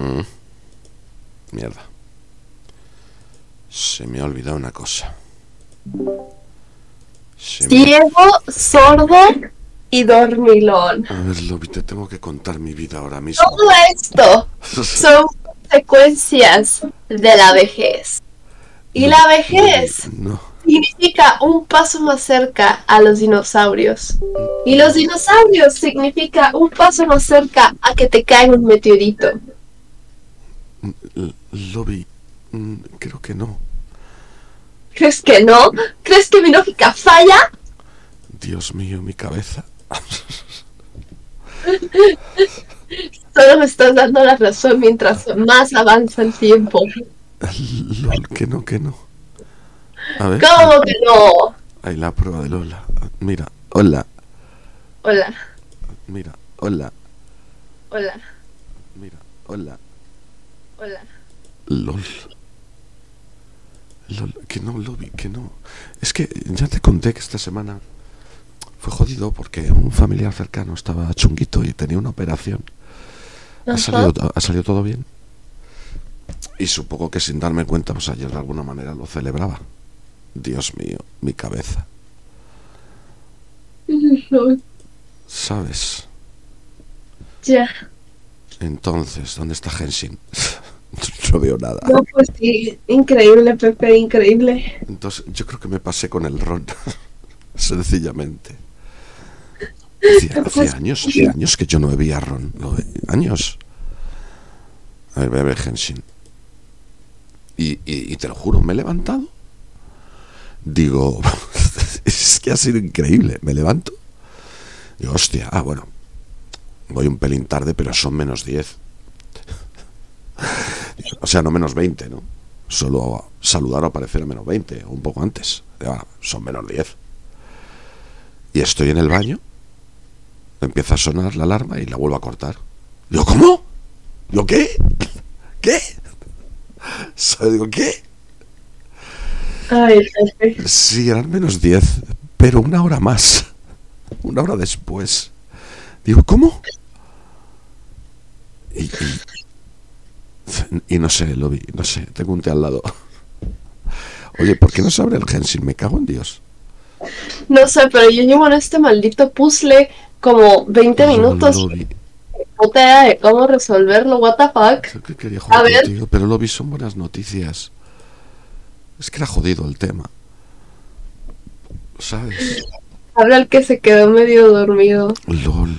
Mm, mierda. Se me ha olvidado una cosa. Ciego, sordo y dormilón. A ver, Lobby, te tengo que contar mi vida ahora mismo. Todo esto son consecuencias de la vejez. Y la vejez No. significa un paso más cerca a los dinosaurios. Y los dinosaurios significa un paso más cerca a que te caiga un meteorito. Lobby, creo que no. ¿Crees que no? ¿Crees que mi lógica falla? Dios mío, mi cabeza. Solo me estás dando la razón mientras más avanza el tiempo. Lol, que no. A ver. ¿Cómo que no? Ahí la prueba de Lola. Mira, hola. Hola, Mira, hola. hola, Mira, hola. hola. Lol. Lol, que no, Lobby, que no. Es que ya te conté que esta semana fue jodido porque un familiar cercano estaba chunguito y tenía una operación. Ha salido todo bien. Y supongo que sin darme cuenta, pues ayer de alguna manera lo celebraba. Dios mío, mi cabeza. ¿Sabes? Ya. Entonces, ¿dónde está Henshin? No veo nada. No, pues sí, increíble, Pepe, increíble. Entonces, yo creo que me pasé con el ron. Sencillamente. Hacía años que yo no bebía ron. Años. A ver, bebe Henshin. Y te lo juro, me he levantado. Digo, es que ha sido increíble. Me levanto. Digo, hostia, bueno. Voy un pelín tarde, pero son menos 10. O sea, no menos 20, ¿no? Solo saludar o aparecer a menos 20, o un poco antes. Son menos 10. Y estoy en el baño. Empieza a sonar la alarma y la vuelvo a cortar. Digo, ¿cómo? ¿Yo qué? ¿Qué? Digo, ¿qué? Ay, Pepe. Sí, eran menos 10, pero una hora más. Una hora después. Digo, ¿cómo? Y no sé, Lobby, no sé, tengo un té al lado. Oye, ¿por qué no se abre el Henshin? Me cago en Dios. No sé, pero yo llevo en este maldito puzzle como 20 minutos. Lobby, No te da de cómo resolverlo, what the fuck. creo que quería jugar A ver. contigo, pero Lobby, son buenas noticias. Es que era jodido el tema. ¿Sabes? Habla el que se quedó medio dormido. LOL.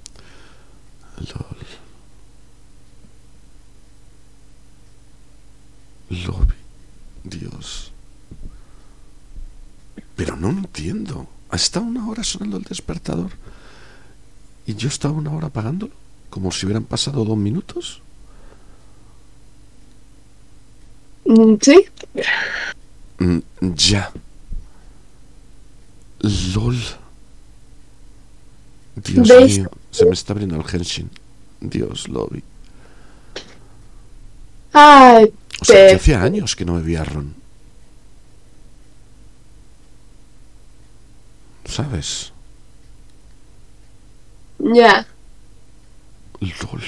Lobby. Dios. Pero no entiendo. Ha estado una hora sonando el despertador y yo estaba una hora apagándolo, como si hubieran pasado 2 minutos. ¿Sí? Ya. LOL. Dios ¿Ves? mío, se me está abriendo el Henshin. Dios, Lobby. Ay, O sea, que Pepe. hacía años que no bebía ron. ¿Sabes? Ya. LOL.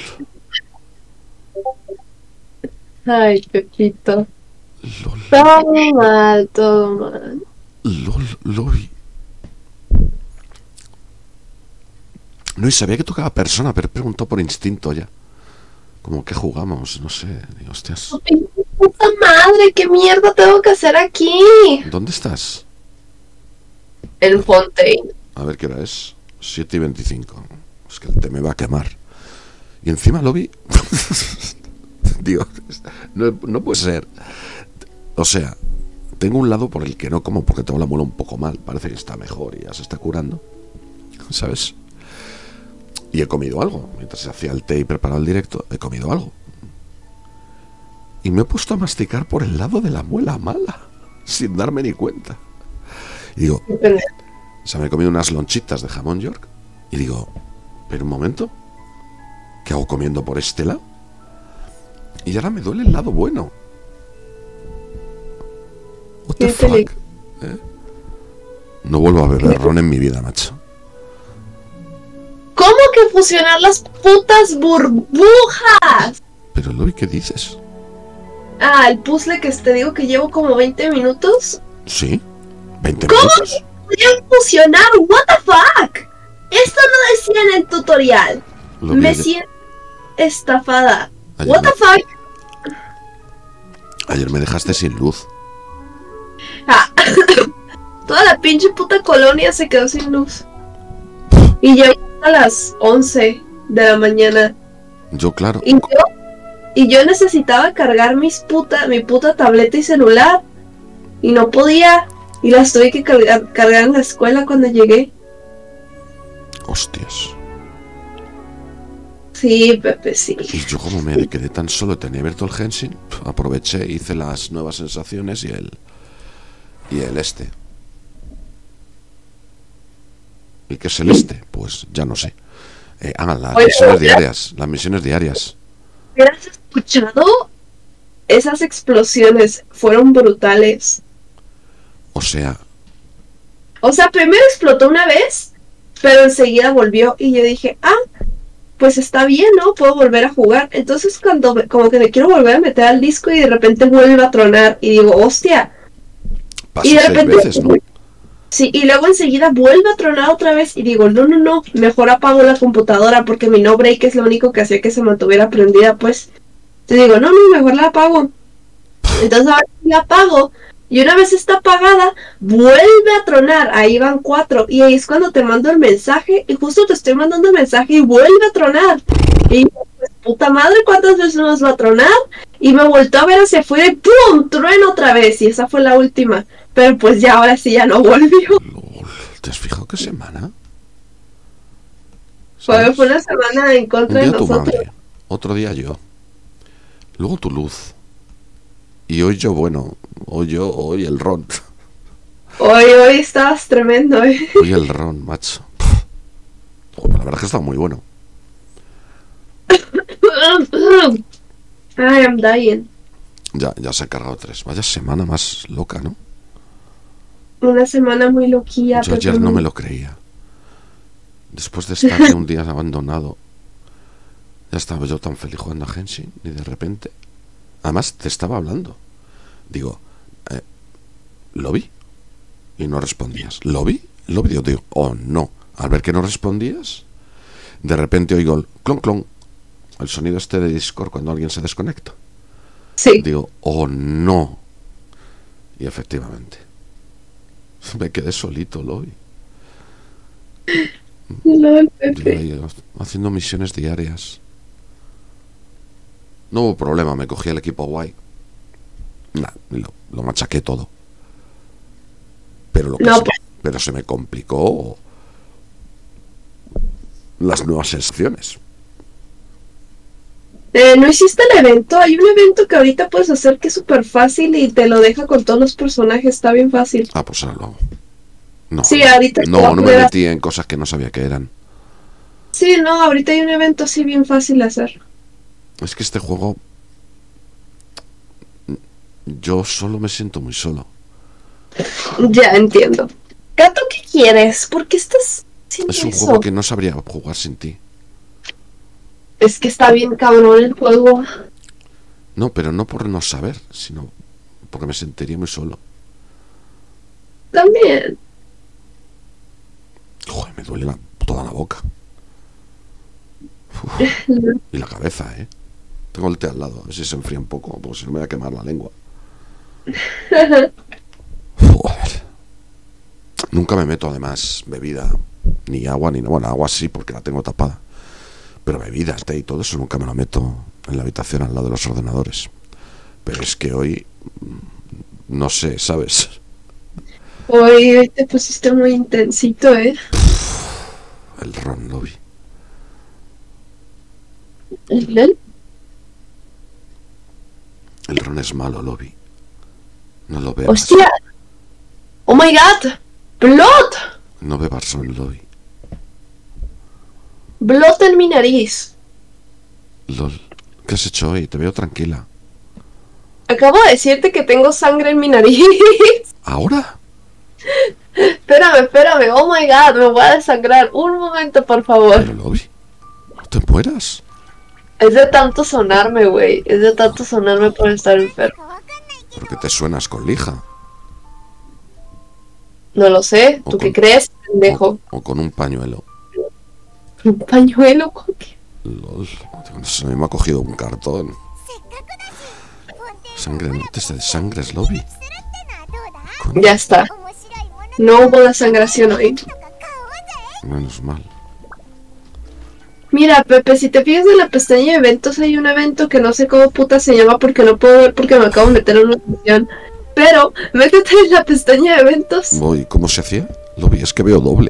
Ay, Pepito. LOL. Todo mal, todo mal. LOL, Lobby. No, y sabía que tocaba persona, pero preguntó por instinto ya. Como que jugamos, no sé. Digo, hostias. ¡Puta madre! ¿Qué mierda tengo que hacer aquí? ¿Dónde estás? En Fontaine. A ver qué hora es. 7:25. Es que el té me va a quemar. Y encima lo vi. Digo, no puede ser. O sea, tengo un lado por el que no como porque tengo la muela un poco mal. Parece que está mejor y ya se está curando. ¿Sabes? Y he comido algo. Mientras se hacía el té y preparaba el directo, he comido algo. Y me he puesto a masticar por el lado de la muela mala, sin darme ni cuenta. Y digo, o sea, me he comido unas lonchitas de jamón York. Y digo, pero un momento, ¿qué hago comiendo por este lado? Y ahora me duele el lado bueno. What the fuck? ¿Eh? No vuelvo a beber ron en mi vida, macho. ¿Cómo que fusionar las putas burbujas? Pero Lobby, ¿qué dices? Ah, el puzzle que te digo que llevo como 20 minutos. ¿Sí? ¿20 ¿Cómo minutos? podía funcionar? What the fuck? Esto no decía en el tutorial. Lobby, Me siento estafada. Ayer What the fuck? Ayer me dejaste sin luz. Ah, toda la pinche puta colonia se quedó sin luz. Y llegó a las 11 de la mañana. Yo, claro. Y yo necesitaba cargar mi puta tableta y celular. Y no podía. Y las tuve que cargar en la escuela cuando llegué. Hostias. Sí, Pepe, sí. Y yo, como me quedé tan solo, tenía abierto el Genshin, aproveché, hice las nuevas sensaciones y el este. ¿Y qué es el este? Pues ya no sé. Las Oye, misiones diarias. Las misiones diarias. ¿Has escuchado? Esas explosiones fueron brutales. O sea, Primero explotó una vez, pero enseguida volvió. Y yo dije, pues está bien, ¿no? Puedo volver a jugar. Entonces como que me quiero volver a meter al disco y de repente vuelve a tronar. Y digo, hostia. pasó Y de 6 repente, veces, ¿no? sí, y luego enseguida vuelve a tronar otra vez. Y digo, no, mejor apago la computadora porque mi no break es lo único que hacía que se mantuviera prendida, pues. Te digo, no, mejor la apago. Entonces ahora la apago. Y una vez está apagada, vuelve a tronar. Ahí van 4. Y ahí es cuando te mando el mensaje. Y justo te estoy mandando el mensaje y vuelve a tronar. Y digo, pues, puta madre, ¿cuántas veces nos va a tronar? Y me volteó a ver hacia afuera y ¡pum! Trueno otra vez. Y esa fue la última. Pero pues ya ahora sí ya no volvió. Lol, ¿te has fijado qué semana? Fue una semana en contra de Un día tu nosotros. madre, otro día yo. Luego tu luz. Y hoy yo, hoy el ron. Hoy estabas tremendo, Hoy el ron, macho. Joder, la verdad es que está muy bueno. I am dying. Ya se han cargado 3. Vaya semana más loca, ¿no? Una semana muy loquilla. Yo ayer no me lo creía. Después de estar de un día abandonado, ya estaba yo tan feliz jugando a Genshin y de repente, además te estaba hablando. Digo, ¿Lobby? Y no respondías. ¿Lobby? ¿Lobby? Yo digo, oh no. Al ver que no respondías, de repente oigo el clon clon, el sonido este de Discord cuando alguien se desconecta. Sí. Digo, oh no. Y efectivamente, me quedé solito, Lobby. LOL, Yo Pepe. ahí, haciendo misiones diarias. No hubo problema, me cogí el equipo guay. Nah, lo machaqué todo. Pero pero se me complicó las nuevas secciones. ¿No hiciste el evento? Hay un evento que ahorita puedes hacer que es súper fácil y te lo deja con todos los personajes. Está bien fácil. Pues ahora lo hago. No, Sí, ahorita no me metí en cosas que no sabía que eran. Sí, no, ahorita hay un evento así bien fácil de hacer. Es que este juego, yo solo me siento muy solo. Ya entiendo. Gato, ¿qué quieres? ¿Por qué estás haciendo Es un eso? juego que no sabría jugar sin ti. Es que está bien cabrón el juego. No, pero no por no saber, sino porque me sentiría muy solo. También. Joder, me duele toda la boca. Uf, y la cabeza, ¿eh? Tengo el té al lado, a ver si se enfría un poco, porque si no me voy a quemar la lengua. Joder. Nunca me meto, además, bebida, ni agua, ni... Bueno, agua sí, porque la tengo tapada. Pero bebidas, té y todo eso nunca me lo meto en la habitación al lado de los ordenadores. Pero es que hoy... No sé, ¿sabes? Hoy te pusiste muy intensito, ¿eh? El ron, Lobby. ¿El? El ron es malo, Lobby. No lo bebas. ¡Hostia! ¡Oh my god! ¡Blood! No bebas ron, Lobby. ¡Blood en mi nariz! LOL. ¿Qué has hecho hoy? Te veo tranquila. Acabo de decirte que tengo sangre en mi nariz. ¿Ahora? Espérame. Oh my god, me voy a desangrar. Un momento, por favor. Pero, Lobby, no te mueras. Es de tanto sonarme, güey. Es de tanto sonarme por estar enfermo. ¿Por qué te suenas con lija? No lo sé. ¿Tú qué crees, pendejo? O con un pañuelo. ¿Un pañuelo? ¿Con qué? Lol. A mí me ha cogido un cartón. Sangre, no te de sangre, Lobby. Ya está. No hubo desangración hoy. Menos mal. Mira, Pepe, si te fijas en la pestaña de eventos, hay un evento que no sé cómo puta se llama porque no puedo ver porque me acabo de meter en una sesión. Pero, métete en la pestaña de eventos. Voy, ¿cómo se hacía? Lobby, es que veo doble.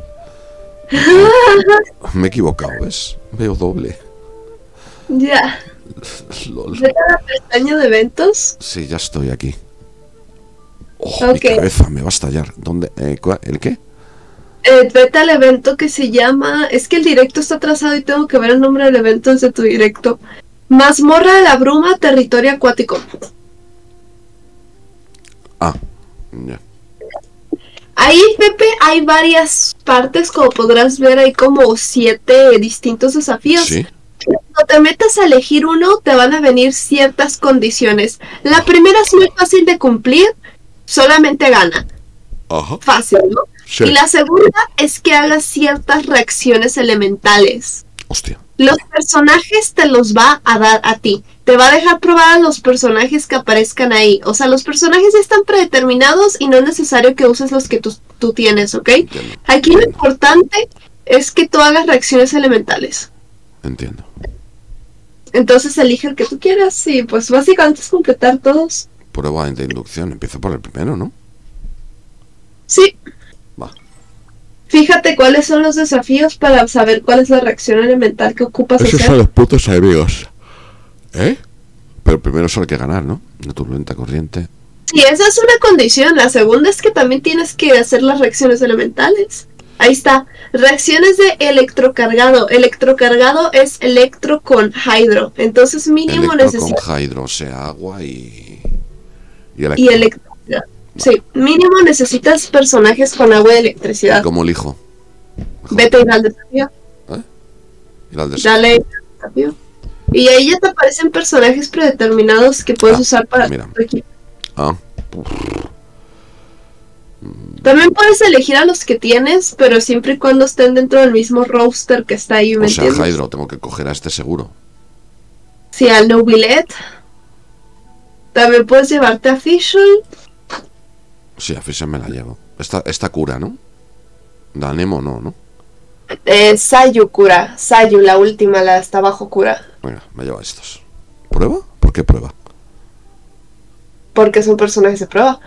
Me he equivocado, ¿ves? Veo doble. Ya. Lol. ¿Vete a la pestaña de eventos? Sí, ya estoy aquí. Oh, mi Ok. cabeza me va a estallar. ¿Dónde? ¿El qué? Vete al evento que se llama... Es que el directo está atrasado y tengo que ver el nombre del evento desde tu directo. Mazmorra de la Bruma, Territorio Acuático. Ah, ya. Ahí, Pepe, hay varias partes, como podrás ver, hay como 7 distintos desafíos. Sí. Cuando te metas a elegir uno, te van a venir ciertas condiciones. La primera es muy fácil de cumplir, solamente gana. Ajá. Fácil, ¿no? Sí. Y la segunda es que hagas ciertas reacciones elementales. Hostia. Los personajes te los va a dar a ti. Te va a dejar probar a los personajes que aparezcan ahí. O sea, los personajes ya están predeterminados y no es necesario que uses los que tú tienes, ¿ok? Entiendo. Aquí lo importante es que tú hagas reacciones elementales. Entiendo. Entonces elige el que tú quieras y pues básicamente es completar todos. Prueba de inducción. Empiezo por el primero, ¿no? Sí. Va. Fíjate cuáles son los desafíos para saber cuál es la reacción elemental que ocupas Esos hacer. son los putos enemigos. ¿Eh? Pero primero solo hay que ganar, ¿no? Una turbulenta corriente. Sí, esa es una condición. La segunda es que también tienes que hacer las reacciones elementales. Ahí está. Reacciones de electrocargado. Electrocargado es electro con hydro. Entonces mínimo Electro necesitas... con hydro, o sea, agua y Y electro. electricidad. Sí, mínimo necesitas personajes con agua y electricidad. ¿Cómo elijo? Mejor. Vete y al desafío. Ir al desafío. Dale al desafío. Y ahí ya te aparecen personajes predeterminados que puedes usar para mira. tu equipo. Ah, También puedes elegir a los que tienes, pero siempre y cuando estén dentro del mismo roster que está ahí, ¿me o sea, entiendes? hydro, tengo que coger a este seguro. Sí, al Nobilet. También puedes llevarte a Fisher. Sí, a Fisher me la llevo. Esta cura, ¿no? Danemo no, ¿no? Sayu cura. Sayu, la última, la está bajo cura. Venga, me llevo a estos. ¿Prueba? ¿Por qué prueba? Porque son personajes de prueba.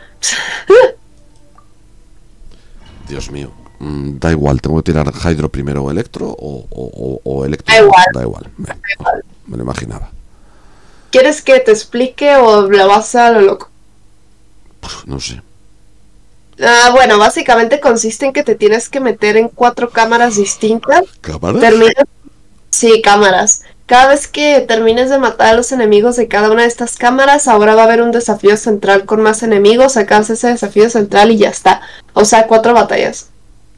Dios mío. Da igual, tengo que tirar hydro primero o electro o electro. Da igual. Da igual. Me lo imaginaba. ¿Quieres que te explique o la vas a lo loco? No sé. Bueno, básicamente consiste en que te tienes que meter en 4 cámaras distintas. ¿Cámaras? Sí, cámaras. Cada vez que termines de matar a los enemigos de cada una de estas cámaras, ahora va a haber un desafío central con más enemigos. Acabas ese desafío central y ya está. O sea, 4 batallas.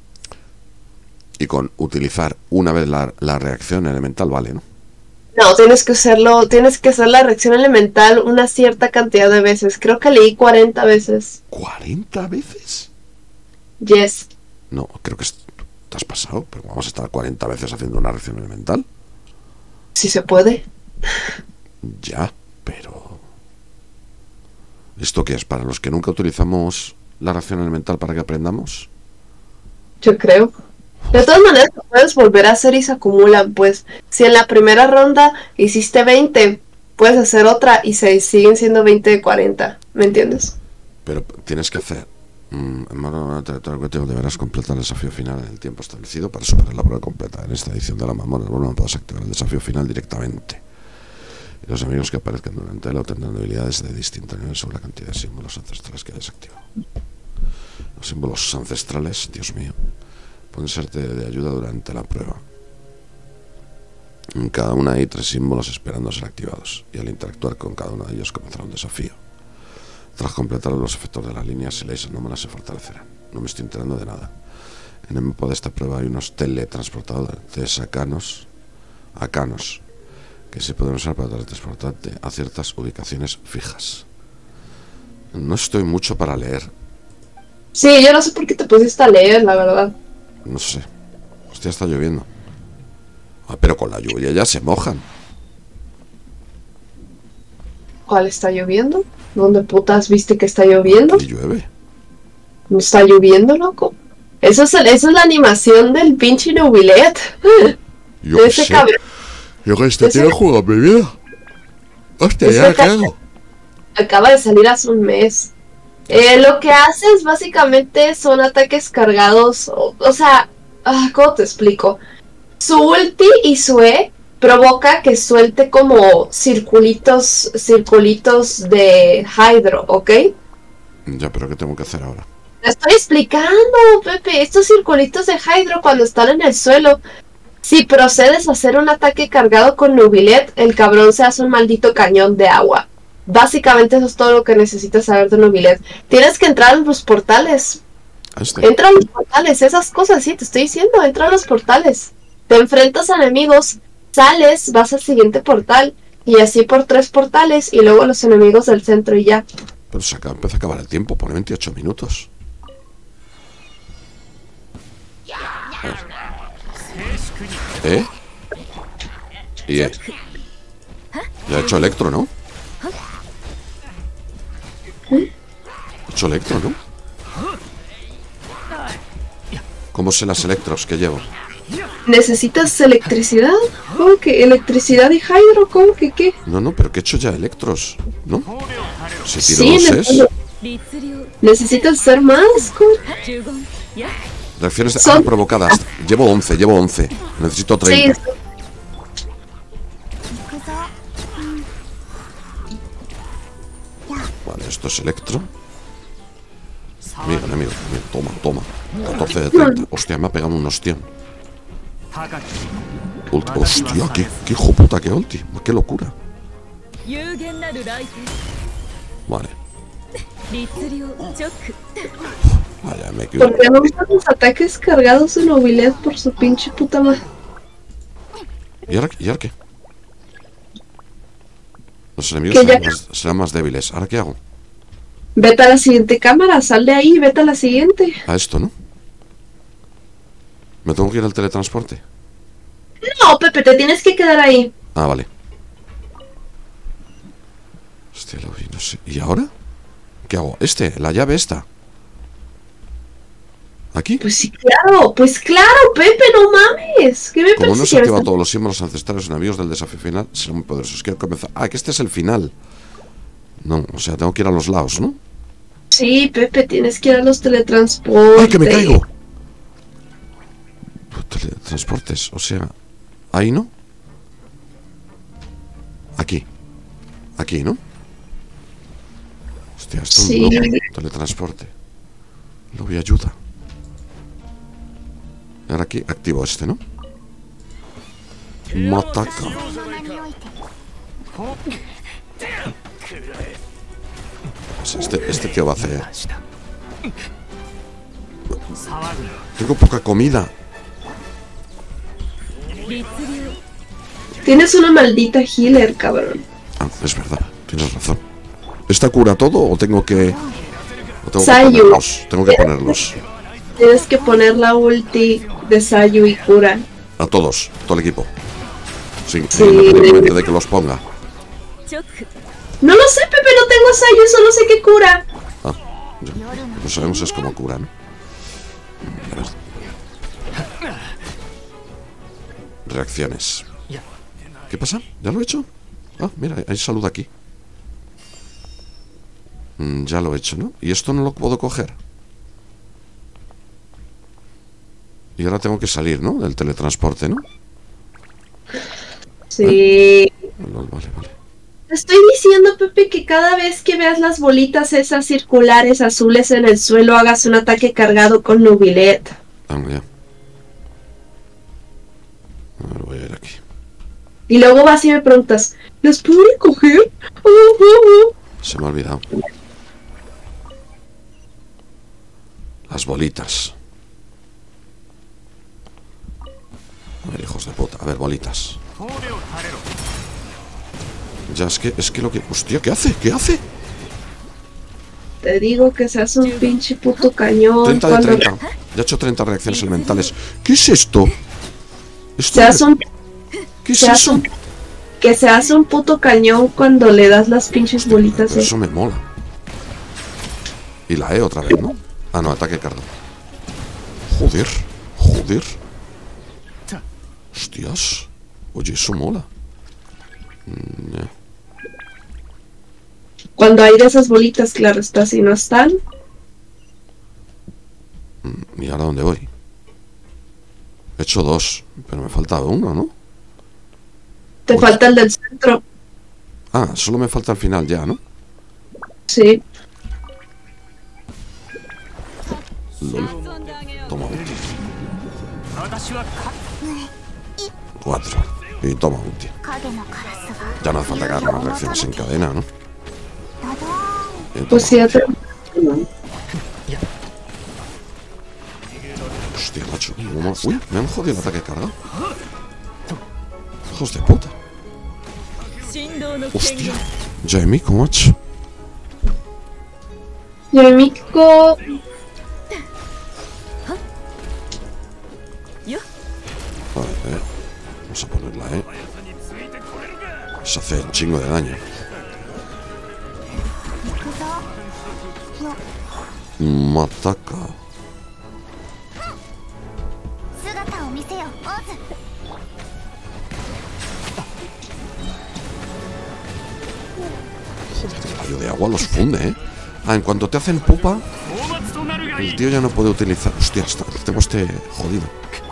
Y con utilizar una vez la reacción elemental, vale, ¿no? No, tienes que hacer la reacción elemental una cierta cantidad de veces. Creo que leí 40 veces. ¿40 veces? Yes. No, creo que te has pasado, pero vamos a estar 40 veces haciendo una reacción elemental. Si se puede. Ya, pero... ¿Esto qué es? ¿Para los que nunca utilizamos la reacción elemental para que aprendamos? Yo creo. De todas maneras, lo puedes volver a hacer y se acumulan, pues. Si en la primera ronda hiciste 20, puedes hacer otra y se siguen siendo 20 de 40. ¿Me entiendes? Pero tienes que hacer... deberás completar el desafío final en el tiempo establecido para superar la prueba completa. En esta edición de la mamona no podrás activar el desafío final directamente. Y los enemigos que aparezcan durante él obtendrán habilidades de distinto nivel sobre la cantidad de símbolos ancestrales que hayas activado. Los símbolos ancestrales, Dios mío, pueden serte de ayuda durante la prueba. En cada una hay 3 símbolos esperando ser activados, y al interactuar con cada uno de ellos comenzará un desafío. Tras completar los efectos de las líneas, si leéis anómalas se fortalecerán. No me estoy enterando de nada. En el mapa de esta prueba hay unos teletransportadores acanos. Que se pueden usar para transportarte a ciertas ubicaciones fijas. No estoy mucho para leer. Sí, yo no sé por qué te pusiste a leer, la verdad. No sé. Hostia, está lloviendo. Ah, pero con la lluvia ya se mojan. ¿Cuál está lloviendo? ¿Dónde putas viste que está lloviendo? Y llueve. ¿No está lloviendo, loco? Eso es la animación del pinche Nubilet. Yo De qué ese sé. cabrón. Yo que este Ese- tío juega mi vida. Hostia, Ese ¿ya qué cabrón. hago? Acaba de salir hace un mes. Lo que hace es básicamente son ataques cargados. O sea, ¿cómo te explico? Su ulti y su E provoca que suelte como circulitos de Hydro, ¿ok? Ya, pero ¿qué tengo que hacer ahora? Te estoy explicando, Pepe. Estos circulitos de Hydro cuando están en el suelo, si procedes a hacer un ataque cargado con Nubilet, el cabrón se hace un maldito cañón de agua. Básicamente eso es todo lo que necesitas saber de Nubilet. Tienes que entrar a los portales. Entra a los portales, esas cosas, sí, te estoy diciendo, entra a los portales. Te enfrentas a enemigos, sales, vas al siguiente portal, y así por 3 portales, y luego los enemigos del centro y ya. Pero empieza a acabar el tiempo, pone 28 minutos. ¿Eh? Y ya he hecho Electro, ¿no? He hecho Electro, ¿no? ¿Cómo sé las Electros que llevo? ¿Necesitas electricidad? ¿Cómo que electricidad y Hydro? ¿Cómo que qué? No, pero que he hecho ya Electros, ¿no? Si tiro Sí, dos es... necesitas ser más. ¿Cómo? Reacciones Son- provocadas. Llevo 11. Necesito 30. Sí, Vale, esto es Electro. Enemigo. Toma. 14 de 30. Hostia, me ha pegado un ostión. Hostia, qué hijo puta, qué ulti. Qué locura. Vale. Vaya, me equivoco. ¿por qué no usan los ataques cargados de Nobilet por su pinche puta madre? ¿Y ahora qué? Los enemigos Que ya- serán más débiles. ¿Ahora qué hago? Vete a la siguiente cámara, sal de ahí, vete a la siguiente. A esto, ¿no? ¿Me tengo que ir al teletransporte? No, Pepe, te tienes que quedar ahí. Ah, vale. Hostia, lo vi, no sé. ¿Y ahora? ¿Qué hago? La llave esta. ¿Aquí? Pues claro, Pepe, no mames. ¿Qué me Como no se persigues? activan todos los símbolos ancestrales enemigos del desafío final, serán muy poderosos. Quiero comenzar. Ah, que este es el final. No, o sea, tengo que ir a los lados, ¿no? Sí, Pepe, tienes que ir a los teletransportes. ¡Ay, que me caigo! Teletransportes, o sea... ¿Ahí no? Aquí, ¿no? Hostia, esto Sí. es un loco. Teletransporte. Lobby ayuda. Ahora aquí activo este, ¿no? Mataka. Pues este tío va a hacer... Tengo poca comida. Tienes una maldita healer, cabrón. Ah, es verdad, tienes razón. ¿Esta cura todo o tengo que... Sayu. Tengo que ponerlos. Tienes que poner la ulti de Sayu y cura. A todos, todo el equipo. Sí, Sí. independientemente de que los ponga. No lo sé, Pepe, no tengo Sayu, solo sé que cura. Ah, no sabemos es cómo curan. A ver. Reacciones. ¿Qué pasa? ¿Ya lo he hecho? Ah, mira, hay salud aquí. Ya lo he hecho, ¿no? Y esto no lo puedo coger. Y ahora tengo que salir, ¿no? Del teletransporte, ¿no? Sí. Vale. Te estoy diciendo, Pepe, que cada vez que veas las bolitas esas circulares azules en el suelo, hagas un ataque cargado con Nubilet. Ah, ya. A ver, voy a ir aquí. Y luego vas y me preguntas, ¿las puedo recoger? Se me ha olvidado. Las bolitas. A ver, hijos de puta. A ver, bolitas. Ya, es que lo que... Hostia, ¿qué hace? ¿Qué hace? Te digo que se hace un pinche puto cañón 30 de cuando 30. Ya he hecho 30 reacciones elementales. ¿Qué es esto? ¿Esto se hace un, ¿Qué es se hace eso? que se hace un puto cañón cuando le das las pinches bolitas. Pero eso me mola. Y la E otra vez, ¿no? Ah, no, ataque carga. Joder, joder. Hostias. Oye, eso mola. Ya. Cuando hay de esas bolitas, claro está, si no están. ¿Y ahora dónde voy? He hecho 2, pero me falta uno, ¿no? Te Pues- falta el del centro. Ah, solo me falta el final ya, ¿no? Sí. Lol. Toma ulti. 4. Y toma ulti. 影のカラスが Ya no hace falta que haga más reacciones en cadena, ¿no? ドドーン Toma Pues sí, ulti. otra. Hostia, macho. cómo mola. Uy, me han jodido el ataque de carga. Hijos de puta. Hostia. Jaimico, macho. Yamiko. A ver, vamos a ponerla, ¿eh? Se hace un chingo de daño. 行くぞよ Mataca. 姿を見せよオズ El rayo de agua los funde, ¿eh? Ah, en cuanto te hacen pupa, el tío ya no puede utilizar... Hostia, tengo este jodido.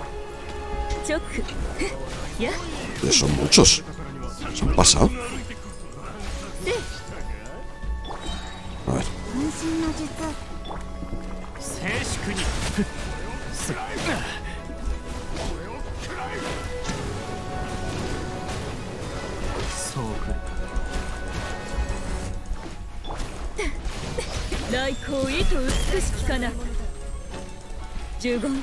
Son muchos. Se han pasado. A ver. 分身の術来光意と美しきかな呪言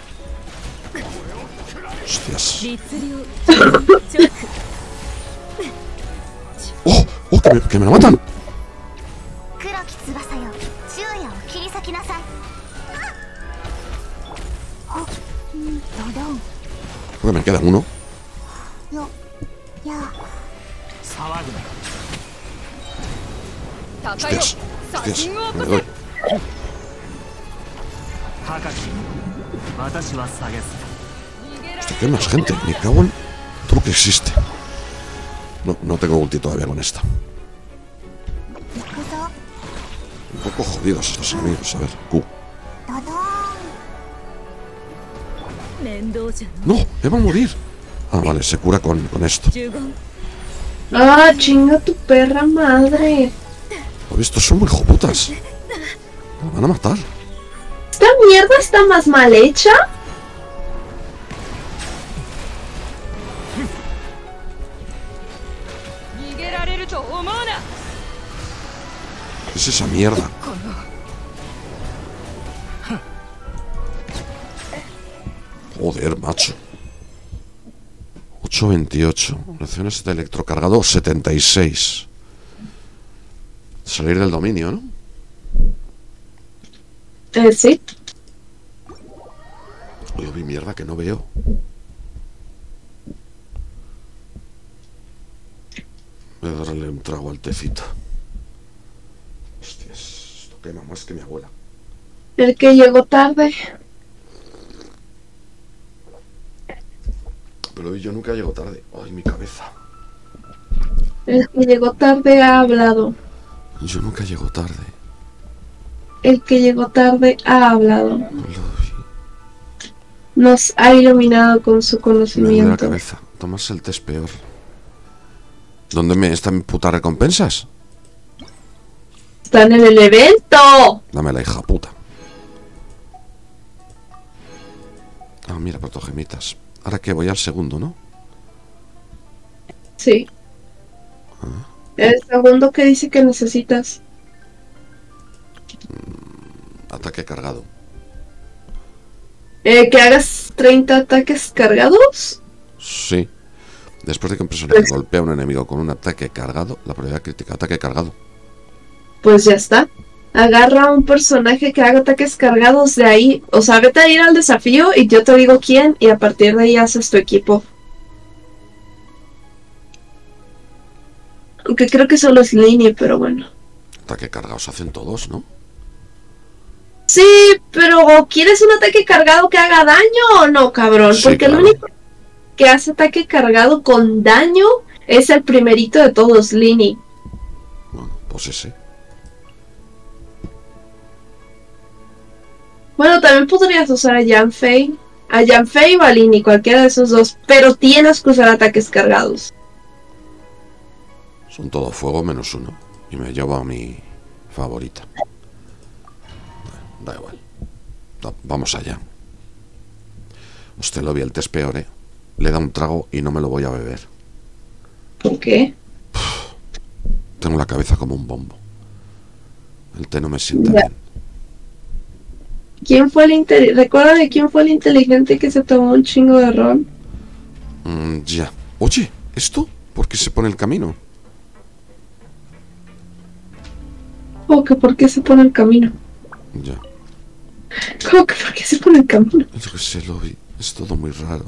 Hostias. 律令直 ¡Oh! ¡Oh! ¡Que me lo matan! 黒き翼よ昼夜を切り裂きなさいあドドン Porque me queda uno. よや Hostias. Hostias. Me doy. 高き私は下げず Hostia, que hay más gente. Me cago en todo lo que existe. No tengo ulti todavía con esta. 行くぞ Un poco jodidos estos enemigos. A ver. Q. ドドーン面倒じゃ ¡No! ¡Me va a morir! Ah, vale, se cura con esto. 呪言 Ah, chinga tu perra madre. Oye, estos son muy joputas. Me van a matar. ¿Esta mierda está más mal hecha? ¿Qué es esa mierda? Joder, macho. 828. Reacciones de electrocargado 76. Salir del dominio, ¿no? Sí. Oye, vi mierda que no veo. Voy a darle un trago al tecito. Hostias, esto quema más que mi abuela. El que llegó tarde. Pero yo nunca llego tarde. Ay, mi cabeza. El que llegó tarde ha hablado. Yo nunca llego tarde. El que llegó tarde ha hablado. No lo vi. Nos ha iluminado con su Me duele la conocimiento. cabeza. Tomarse el té es peor. ¿Dónde están mis putas recompensas? Están en el evento. Dame la hija puta. Ah, mira, protogemitas. Ahora que voy al segundo, ¿no? Sí. El segundo que dice que necesitas. Ataque cargado. Que hagas 30 ataques cargados. Sí. Después de que un personaje Pues- golpea a un enemigo con un ataque cargado, la probabilidad crítica, ataque cargado. Pues ya está. Agarra a un personaje que haga ataques cargados de ahí. O sea, vete a ir al desafío y yo te digo quién y a partir de ahí haces tu equipo. Aunque creo que solo es Lini, pero bueno. Ataque cargado se hacen todos, ¿no? Sí, pero ¿quieres un ataque cargado que haga daño o no, cabrón? Sí, Porque claro. el único que hace ataque cargado con daño es el primerito de todos, Lini. Bueno, pues ese. Bueno, también podrías usar a Yanfei. A Yanfei o a Lini, cualquiera de esos dos. Pero tienes que usar ataques cargados. Son todo fuego menos uno. Y me llevo a mi favorita. Da igual. Vamos allá. Usted lo vi, el té es peor, ¿eh? Le da un trago y no me lo voy a beber. ¿Por qué? Tengo la cabeza como un bombo. El té no me sienta Ya. bien. ¿Quién fue el ¿Recuerda de quién fue el inteligente que se tomó un chingo de ron? Ya. Oye, ¿esto? ¿Por qué se pone el camino? ¿Cómo que por qué se pone el camino? Ya. ¿Cómo que por qué se pone el camino? Yo que sé, lo vi. Es todo muy raro.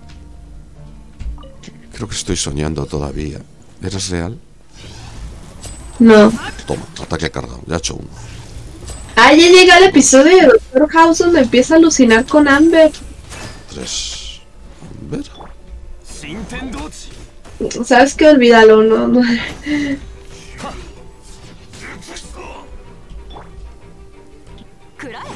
Creo que estoy soñando todavía. ¿Eres real? No. Toma, ataque cargado. Ya he hecho uno. Ah, ya llega el episodio de Doctor House donde empieza a alucinar con Amber. 3. A ver. 新天道地 ¿Sabes qué? Olvídalo, no. くら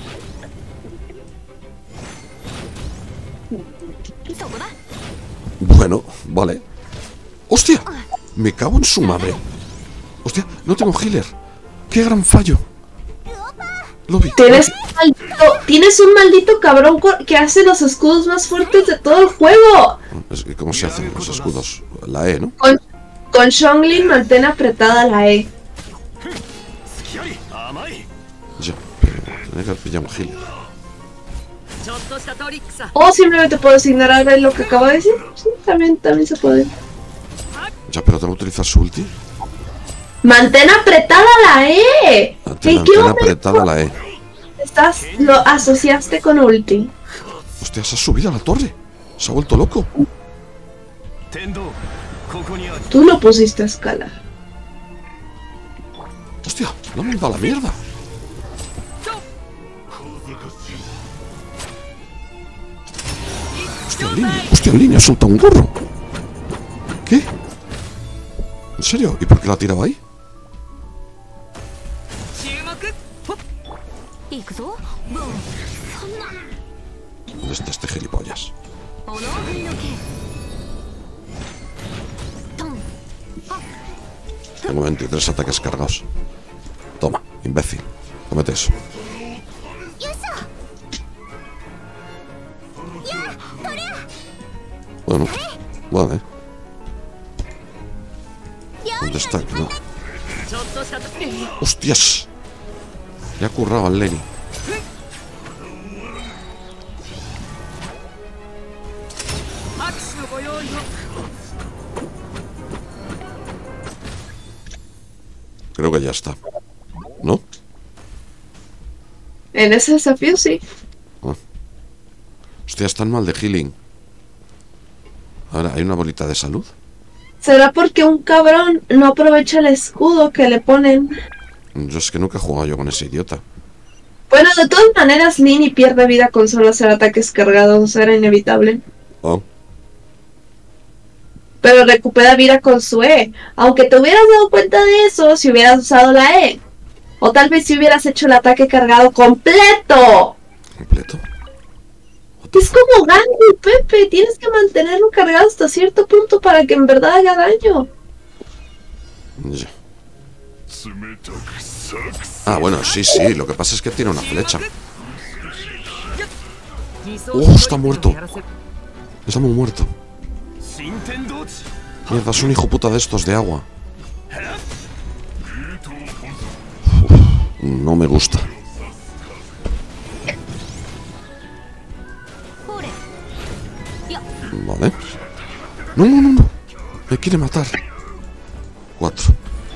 えそこだ Bueno, vale. ¡Hostia! Me cago en su madre. ¡Hostia! No tengo healer. ¡Qué gran fallo! Lo vi. Tienes un maldito cabrón que hace los escudos más fuertes de todo el juego. ¿Cómo se hacen los escudos? La E, ¿no? Con Xiongling mantén apretada la E. 隙あり甘い Ya, pero tenía que haber pillado un healer. ちょっとしたトリックさ O simplemente puedes ignorar lo que acabo de decir. Sí, también se puede. Ya, pero tengo que utilizar su ulti. Mantén apretada la E. ¿En qué Mantén momento apretada la E. lo asociaste con ulti? Hostia, se ha subido a la torre. Se ha vuelto loco. 天道ここにある Tú lo pusiste a escalar. Hostia, lo han mandado a la mierda. Hostia, en línea, ha soltado un gorro. ¿Qué? ¿En serio? ¿Y por qué la tiraba ahí? 注目ほっ行くぞボンそんな ¿Dónde está este gilipollas? おの振りの剣トン Tengo 23 ataques cargados. Toma, imbécil. Cómete eso. よいしょやあとりゃ Bueno, vale. よ ¿Dónde está? No. ちょっとしたと ¡Hostias! Le ha currado al Lenny. 拍手のご用意を Creo que ya está. ¿No? En ese desafío sí. Hostia, están mal de healing. Ahora, ¿hay una bolita de salud? ¿Será porque un cabrón no aprovecha el escudo que le ponen? Yo es que nunca he jugado yo con ese idiota. Bueno, de todas maneras, Lini pierde vida con solo hacer ataques cargados, o sea, era inevitable. Oh, Pero recupera vida con su E. Aunque te hubieras dado cuenta de eso si hubieras usado la E. O tal vez si hubieras hecho el ataque cargado completo. completo. Es como Gangu, Pepe. Tienes que mantenerlo cargado hasta cierto punto para que en verdad haga daño. Ya. Ah, bueno, sí, sí. Lo que pasa es que tiene una flecha. Está muerto. Está muy muerto. 新天道地 Mierda, es un hijo puta de estos de agua. No me gusta. ほれ Vale. No, no, no, no. Me quiere matar. 4.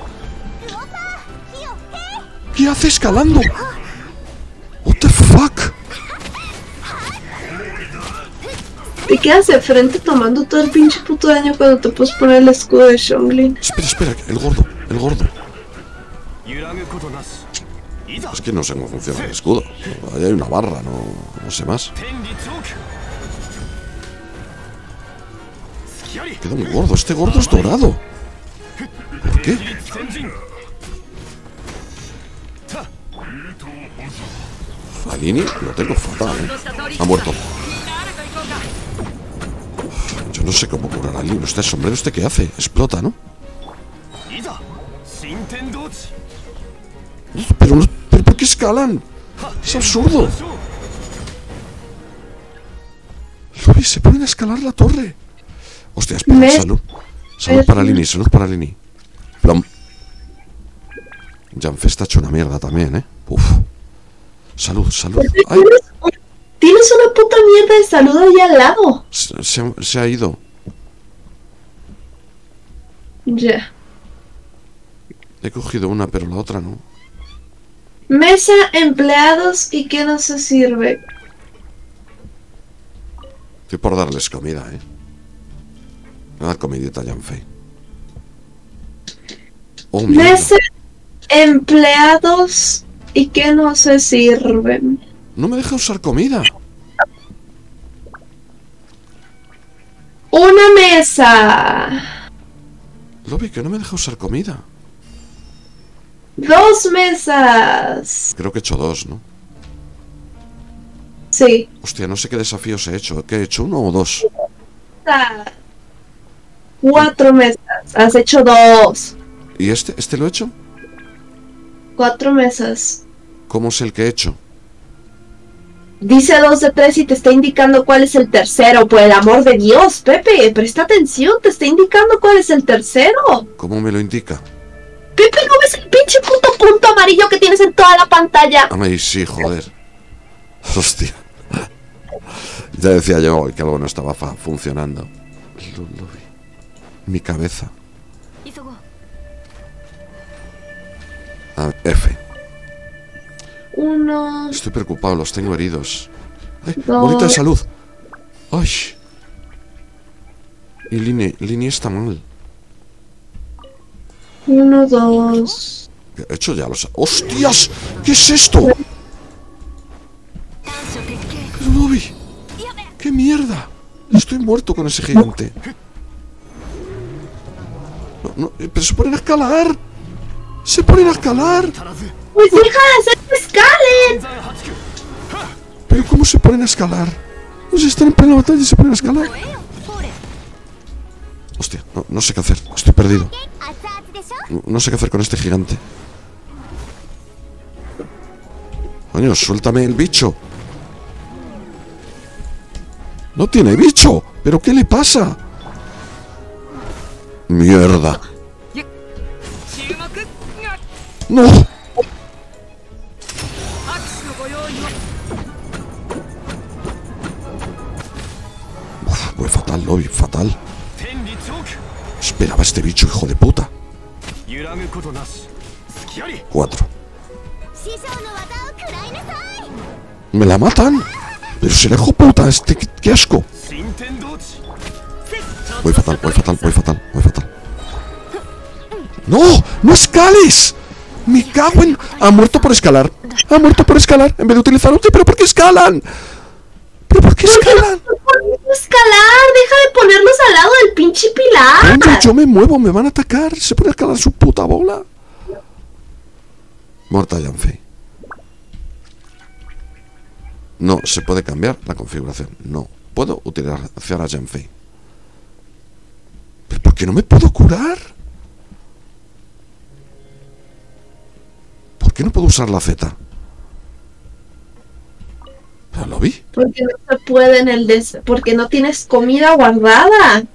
¿Qué hace escalando? What the fuck? Te quedas de frente tomando todo el pinche puto daño cuando te puedes poner el escudo de Xiongling. Espera, espera, el gordo, el gordo. 揺らぐことなしいざ Es que no sé cómo funciona el escudo. Ahí hay una barra, no sé más. 天理チョーク隙あり Queda muy gordo, este gordo es dorado. ¿Por qué? 自立先進た Alini lo tengo fatal, Ha muerto. Yo no sé cómo curar a Alini. Este sombrero, ¿este qué hace? Explota, ¿no? いざ新天道地 Pero, ¿pero ¿por qué escalan? Es absurdo. Lobby, se ponen a escalar la torre. Hostia, espera, Me- salud. Salud para Lini, salud para Lini. Plom. Janfe está hecho una mierda también, ¿eh? Uf. Salud, salud. Ay, Tienes una puta mierda de salud ahí al lado. se ha ido. Ya. He cogido una, pero la otra no. Mesa, empleados y que no se sirve. Estoy por darles comida, ¿eh? Voy a dar comidita a Janfe. Oh, mierda. Mesa, empleados y que no se sirven. No me deja usar comida. Una mesa. Lobby, que no me deja usar comida. 2 mesas. Creo que he hecho 2, ¿no? Sí. Hostia, no sé qué desafíos he hecho. ¿Qué he hecho? ¿1 o 2? 4 mesas. Has hecho 2. ¿Y este lo he hecho? 4 mesas. ¿Cómo es el que he hecho? Dice 2 de 3 y te está indicando cuál es el tercero. Por el amor de Dios, Pepe, presta atención. Te está indicando cuál es el tercero. ¿Cómo me lo indica? Pepe, ¿no ves el pinche puto punto amarillo que tienes en toda la pantalla? Ay, sí, joder. Hostia. Ya decía yo que algo no estaba funcionando. Lo vi. Mi cabeza. 急ごう A ver, F. 1, Estoy preocupado, los tengo heridos. Ay, 2. bolita de salud. Ay. Y Lini está mal. 1, 2. ¿Qué he hecho ya los... ¡Hostias! ¿Qué es esto? 短所鉄拳 Pero Lobby, ¡qué mierda! Estoy muerto con ese gigante. No, pero se ponen a escalar. Se ponen a escalar. 足らず Pues deja de hacer que escalen. 残八九 Pero ¿cómo se ponen a escalar? No sé, están en plena batalla y se ponen a escalar. ほれ Hostia, no sé qué hacer. Estoy perdido. 熱々でしょ No sé qué hacer con este gigante. Coño, suéltame el bicho. No tiene bicho. ¿Pero qué le pasa? Mierda. No. Uf, voy fatal, Lobby, fatal. 天理チョーク Esperaba este bicho, hijo de puta. 揺らぐことなし隙あり 4. 師匠の技を食らいなさい Me la matan. Pero será hijo puta, qué asco. 新天道地 Voy fatal, voy fatal, voy fatal, voy fatal. ¡No! ¡No escales! ¡Me cago en... Ha muerto por escalar. Ha muerto por escalar en vez de utilizar ulti. ¿Pero por qué escalan? ¿Pero por qué escalan? Escalar, deja de ponerlos al lado del pinche pilar. Coño, yo me muevo, me van a atacar. Se pone a escalar su puta bola. Muerta Janfe. No se puede cambiar la configuración. No puedo utilizar a Janfe. ¿Pero por qué no me puedo curar? ¿Por qué no puedo usar la Z? ¿Pero lo vi? Porque no se puede en el porque no tienes comida guardada.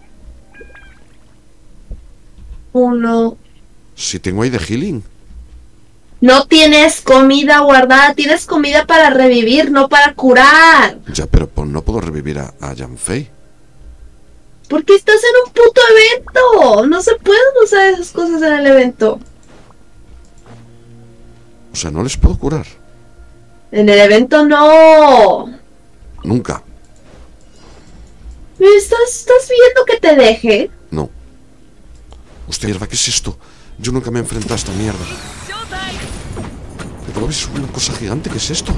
1. Si tengo ahí de healing. No tienes comida guardada, tienes comida para revivir, no para curar. Ya, pero pues no puedo revivir a Janfei. Porque estás en un puto evento. No se pueden usar esas cosas en el evento. O sea, no les puedo curar. En el evento no. Nunca. ¿Estás viendo que te deje? No. Hostia, mierda, ¿qué es esto? Yo nunca me he enfrentado a esta mierda. Pero ves una cosa gigante, ¿qué es esto?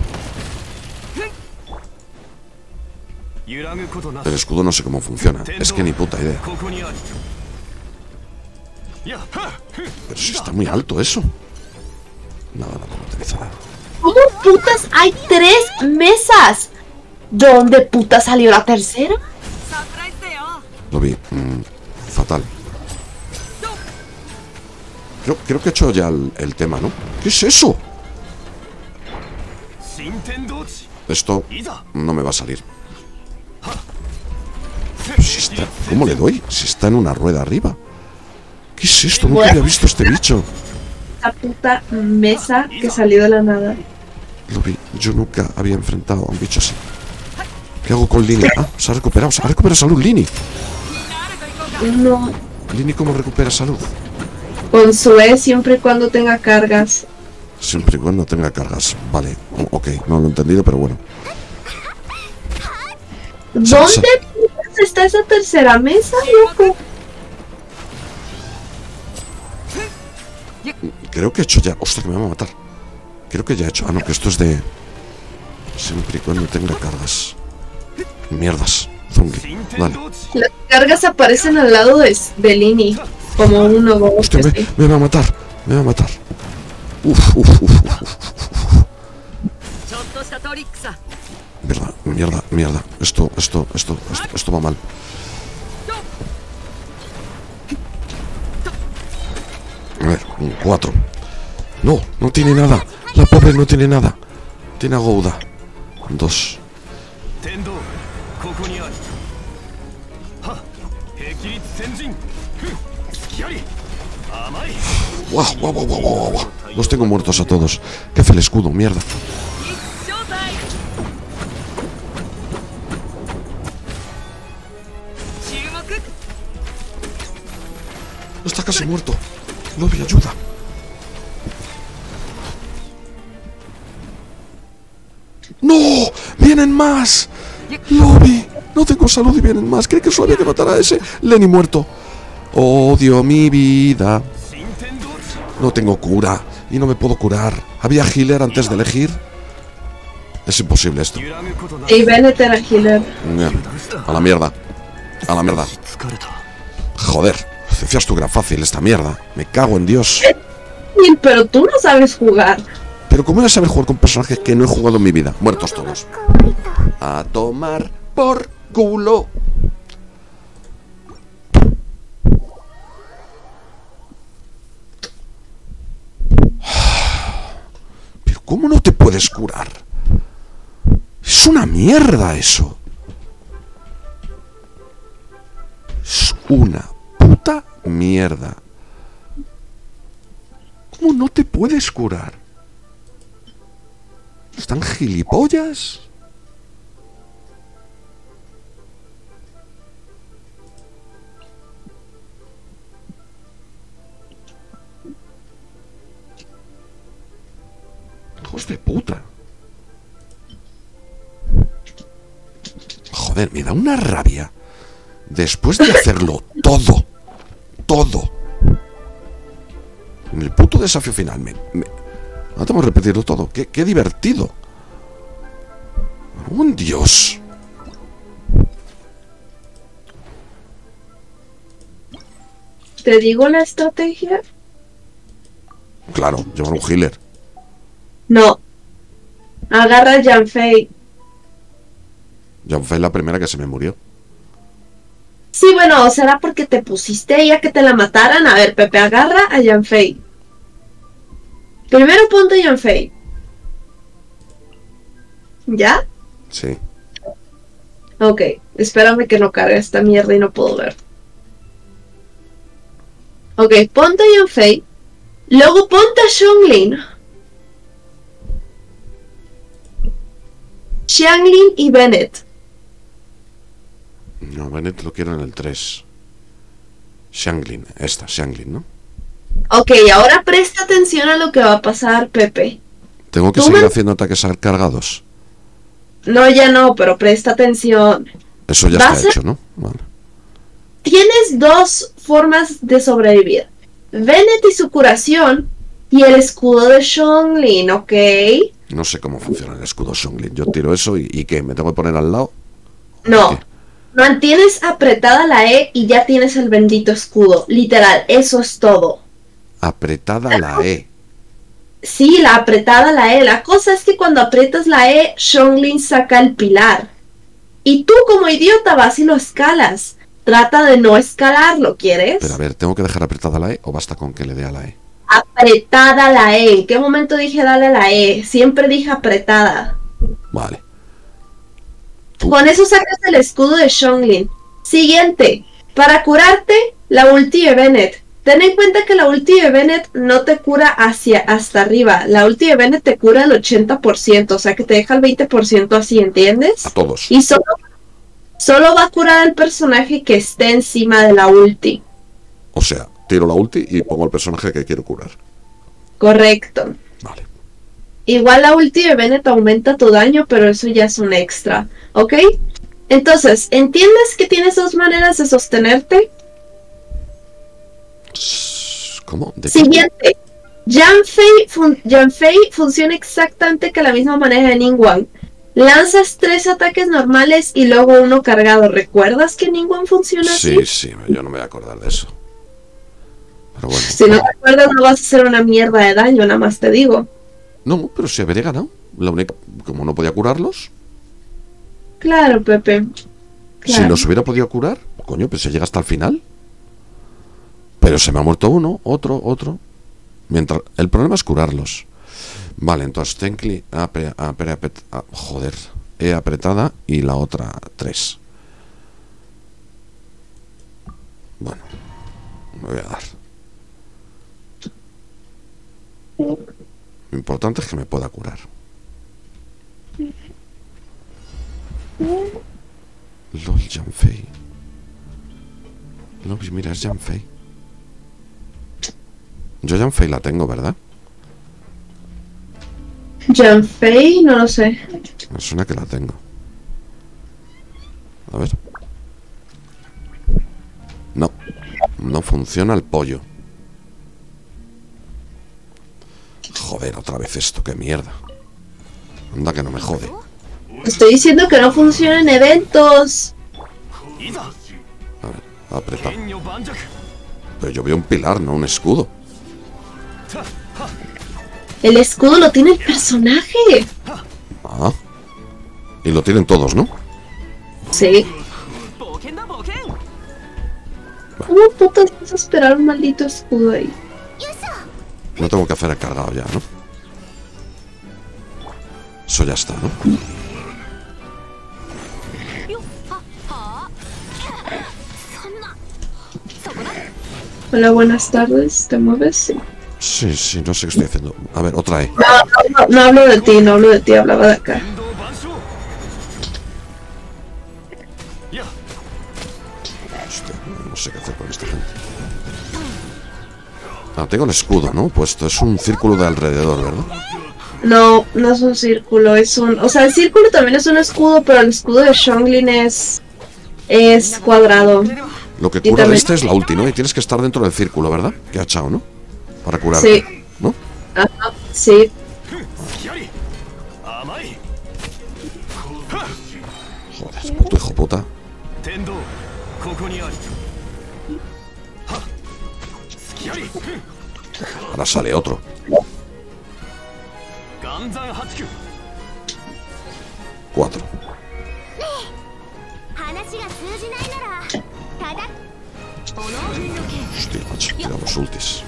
El escudo no sé cómo funciona. Es que ni puta idea. Pero si está muy alto eso. No puedo utilizar. ¿Cómo putas hay 3 mesas? ¿Dónde puta salió la tercera? Lo vi. Fatal. Creo que he hecho ya el tema, ¿no? ¿Qué es eso? Esto no me va a salir. Si está, ¿cómo le doy? Si está en una rueda arriba. ¿Qué es esto? Nunca había visto este bicho. Esa puta mesa que salió de la nada. Lo vi. Yo nunca había enfrentado a un bicho así. ¿Qué hago con Lini? Ah, se ha recuperado salud, Lini. No. Lini, ¿cómo recupera salud? Con su E siempre y cuando tenga cargas. Siempre y cuando tenga cargas. Vale, ok, no lo he entendido, pero bueno. ¿Dónde está esa tercera mesa, loco? Creo que he hecho ya. Ostras, que me va a matar. Creo que ya he hecho. Ah, no, que esto es de. Siempre y cuando tenga cargas. Mierdas. Zombie. Vale. Las cargas aparecen al lado de Lini. Como uno o Hostia, me va a matar. Me va a matar. Uf. Mierda. Esto va mal. A ver, un 4. No tiene nada. La pobre no tiene nada. Tiene a Gouda. 2. Guau. Los tengo muertos a todos. ¿Qué hace el escudo? Mierda. Está casi muerto. Lobby, ayuda. ¡No! ¡Vienen más! ¡Lobby! No tengo salud y vienen más. ¿Cree que solo había que matar a ese? Lenny muerto. Odio mi vida. No tengo cura. Y no me puedo curar. ¿Había healer antes de elegir? Es imposible esto. Y Bennett era healer. A la mierda. Joder. Decías tú que era fácil esta mierda. Me cago en Dios. Pero tú no sabes jugar. Pero ¿cómo voy a saber jugar con personajes que no he jugado en mi vida? Muertos todos. A tomar por culo. Pero ¿cómo no te puedes curar? Es una mierda eso. Es una puta mierda. ¿Cómo no te puedes curar? ¿Están gilipollas? Hijos de puta. Joder, me da una rabia. Después de hacerlo todo. En el puto desafío final. No tengo que repetirlo todo. Qué divertido. ¡Un Dios! ¿Te digo la estrategia? Claro, llevar un healer. No. Agarra a Yanfei. Yanfei es la primera que se me murió. Sí, bueno, será porque te pusiste ella que te la mataran. A ver, Pepe, agarra a Yanfei. Primero ponte a Yanfei. ¿Ya? Sí. Ok, espérame que no cargue esta mierda y no puedo ver. Ok, ponte a Yanfei. Luego ponte a Xianglin. Xianglin y Bennett. No, Bennett lo quiero en el 3. Xianglin, esta, Xianglin, ¿no? Ok, ahora presta atención a lo que va a pasar, Pepe. ¿Tengo que ¿Tú seguir me- haciendo ataques cargados? No, ya no, pero presta atención. Eso ya ¿Vas está a- hecho, ¿no? Vale. Tienes dos formas de sobrevivir. Bennett y su curación y el escudo de Xianglin, ¿ok? No sé cómo funciona el escudo Xianglin. Yo tiro eso y ¿qué? ¿Me tengo que poner al lado? No. ¿Qué? Mantienes apretada la E y ya tienes el bendito escudo. Literal, eso es todo. Apretada la E. Sí, la apretada la E. La cosa es que cuando aprietas la E, Xianglin saca el pilar. Y tú como idiota vas y lo escalas. Trata de no escalarlo, ¿quieres? Pero a ver, ¿tengo que dejar apretada la E o basta con que le dé a la E? Apretada la E. ¿En qué momento dije dale a la E? Siempre dije apretada. Vale. Con eso sacas el escudo de Xianglin. Siguiente. Para curarte, la ulti de Bennett. Ten en cuenta que la ulti de Bennett no te cura hasta arriba. La ulti de Bennett te cura el 80%, o sea que te deja el 20% así, ¿entiendes? A todos. Y solo va a curar al personaje que esté encima de la ulti. O sea, tiro la ulti y pongo el personaje que quiero curar. Correcto. Vale. Igual la ulti de Bennett aumenta tu daño, pero eso ya es un extra, ¿ok? Entonces, ¿entiendes que tienes dos maneras de sostenerte? ¿Cómo? ¿De qué? Siguiente. Yanfei funciona exactamente que la misma manera de Ningguang. Lanzas 3 ataques normales y luego uno cargado. ¿Recuerdas que Ningguang funciona así? Sí, sí, yo no me voy a acordar de eso. Pero bueno. Si no te acuerdas no vas a hacer una mierda de daño, nada más te digo. No, pero si habría ganado. La única, como no podía curarlos, Claro, Pepe. si Claro. los hubiera podido curar, coño, pues se llega hasta el final. Pero se me ha muerto uno, otro. Mientras, el problema es curarlos. Vale, entonces Tenkli, joder, E apretada y la otra 3. Bueno, me voy a dar. Lo importante es que me pueda curar. LOL, Yanfei. LOL, mira, es Yanfei. Yo Yanfei la tengo, ¿verdad? Yanfei, no lo sé. Me suena que la tengo. A ver. No. No funciona el pollo. Joder, otra vez esto, qué mierda. Anda que no me jode. Estoy diciendo que no funciona en eventos. いざ A ver, aprieta. 剣女盤石 Pero yo veo un pilar, no un escudo. El escudo lo tiene el personaje. Ah. Y lo tienen todos, ¿no? Sí. 冒険だ冒険 ¿Cómo putas vas a esperar un maldito escudo ahí? No tengo que hacer el cargado ya, ¿no? Eso ya está, ¿no? Hola, buenas tardes. ¿Te mueves? Sí. Sí, sí, no sé qué estoy haciendo. A ver, otra E. No hablo de ti, no hablo de ti, hablaba de acá. 剣道万象いや Hostia, no sé qué hacer con esta gente. Ah, tengo el escudo, ¿no? Puesto, es un círculo de alrededor, ¿verdad? No, no es un círculo, es un... O sea, el círculo también es un escudo, pero el escudo de Xianglin es cuadrado. Lo que Y cura de también- este es la ulti, ¿no? Y tienes que estar dentro del círculo, ¿verdad? Que ha echado, ¿no? Para curar, Sí. ¿no? Ajá, sí. 隙あり甘い Joder, puto hijo puta. 天道ここにありはっ隙あり Ahora sale otro. 岩山八九 4. 話が通じないならただ Hostia, macho, tira los ultis.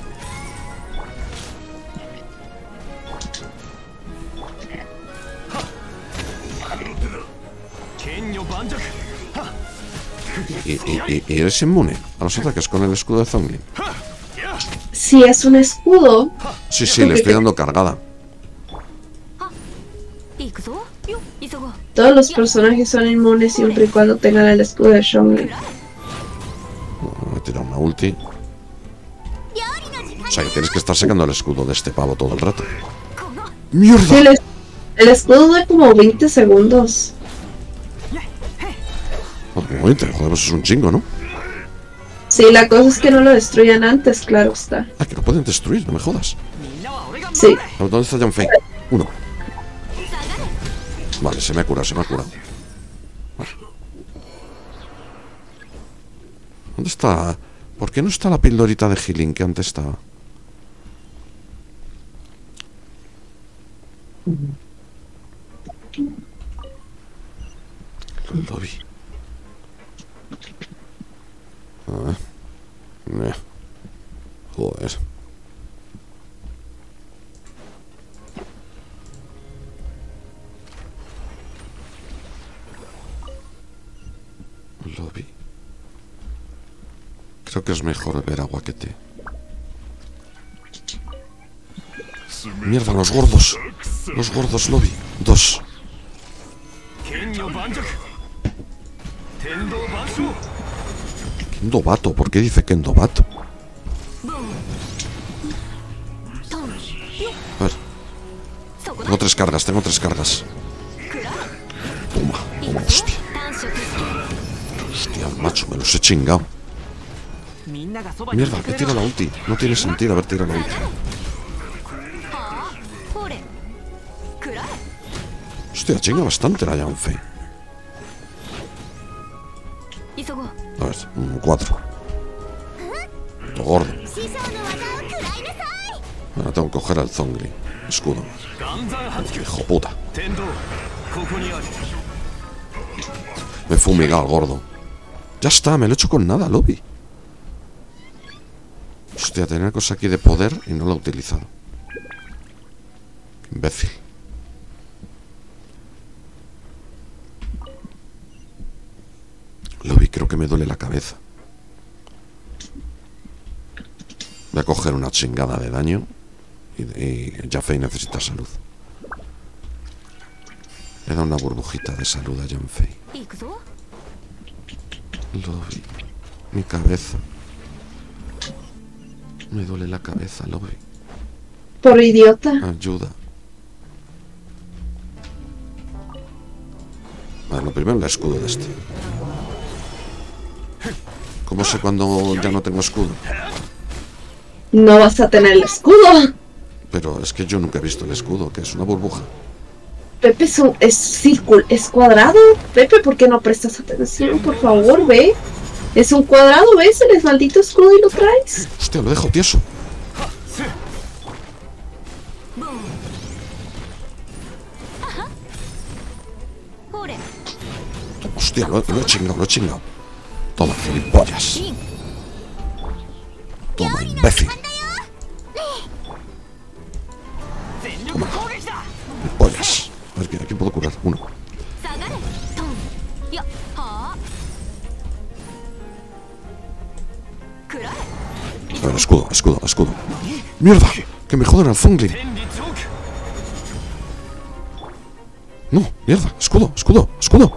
剣女盤石はっ ¿Y eres inmune a los ataques con el escudo de Zonglin? や Si es un escudo, Sí, sí, le estoy dando cargada. 行くぞよ急ごう Todos los personajes son inmunes siempre y cuando tengan el escudo de Zhongli. Voy a tirar una ulti. O sea que tienes que estar sacando el escudo de este pavo todo el rato. Sí, ¡Mierda! el escudo dura como 20 segundos. Como 20, joder, pues es un chingo, ¿no? Sí, la cosa es que no lo destruyan antes, claro está. Ah, que lo pueden destruir, no me jodas. Sí. ¿Dónde está Jan Fei? Uno. Vale, se me ha curado, se me ha curado. Vale. ¿Dónde está? ¿Por qué no está la pildorita de healing que antes estaba? Lo vi. Joder. Lo vi. Creo que es mejor ver agua que té. Mierda, los gordos. Los gordos, lo vi. Dos. Kendobato, ¿por qué dice Kendobato? A ver. Tengo tres cargas, tengo tres cargas. Toma, toma, hostia. Hostia, macho, me los he chingado. Mierda, que tiro la ulti. No tiene sentido haber tirado la ulti. Hostia, chinga bastante la Jan Fei. A ver, un 4. Lo gordo. Ahora tengo que coger al Zhongli. Escudo. Hijo puta. Me he fumigado al gordo. Ya está, me lo he hecho con nada, lobby. Hostia, tenía una cosa aquí de poder y no la he utilizado. Qué imbécil. Lobby, creo que me duele la cabeza. Voy a coger una chingada de daño. Y Jan Fei necesita salud. Le da una burbujita de salud a Jan Fei. Lobby, mi cabeza. Me duele la cabeza, Lobby. Por idiota. Ayuda. Vale, lo primero el escudo de este. ¿Cómo sé cuando ya no tengo escudo? No vas a tener el escudo. Pero es que yo nunca he visto el escudo, que es una burbuja. Pepe es círculo, es cuadrado. Pepe, ¿por qué no prestas atención? Por favor, ve. Es un cuadrado, ¿ves? El maldito escudo y lo traes. Hostia, lo dejo tieso. Hostia, lo he chingado, lo he chingado. Toma, gilipollas. Toma, imbécil. Toma, gilipollas. A ver, ¿a quién puedo curar? Uno. A ver, escudo, escudo, escudo. ¡Mierda! ¡Que me joden al Zhongli! No, mierda, escudo, escudo, escudo.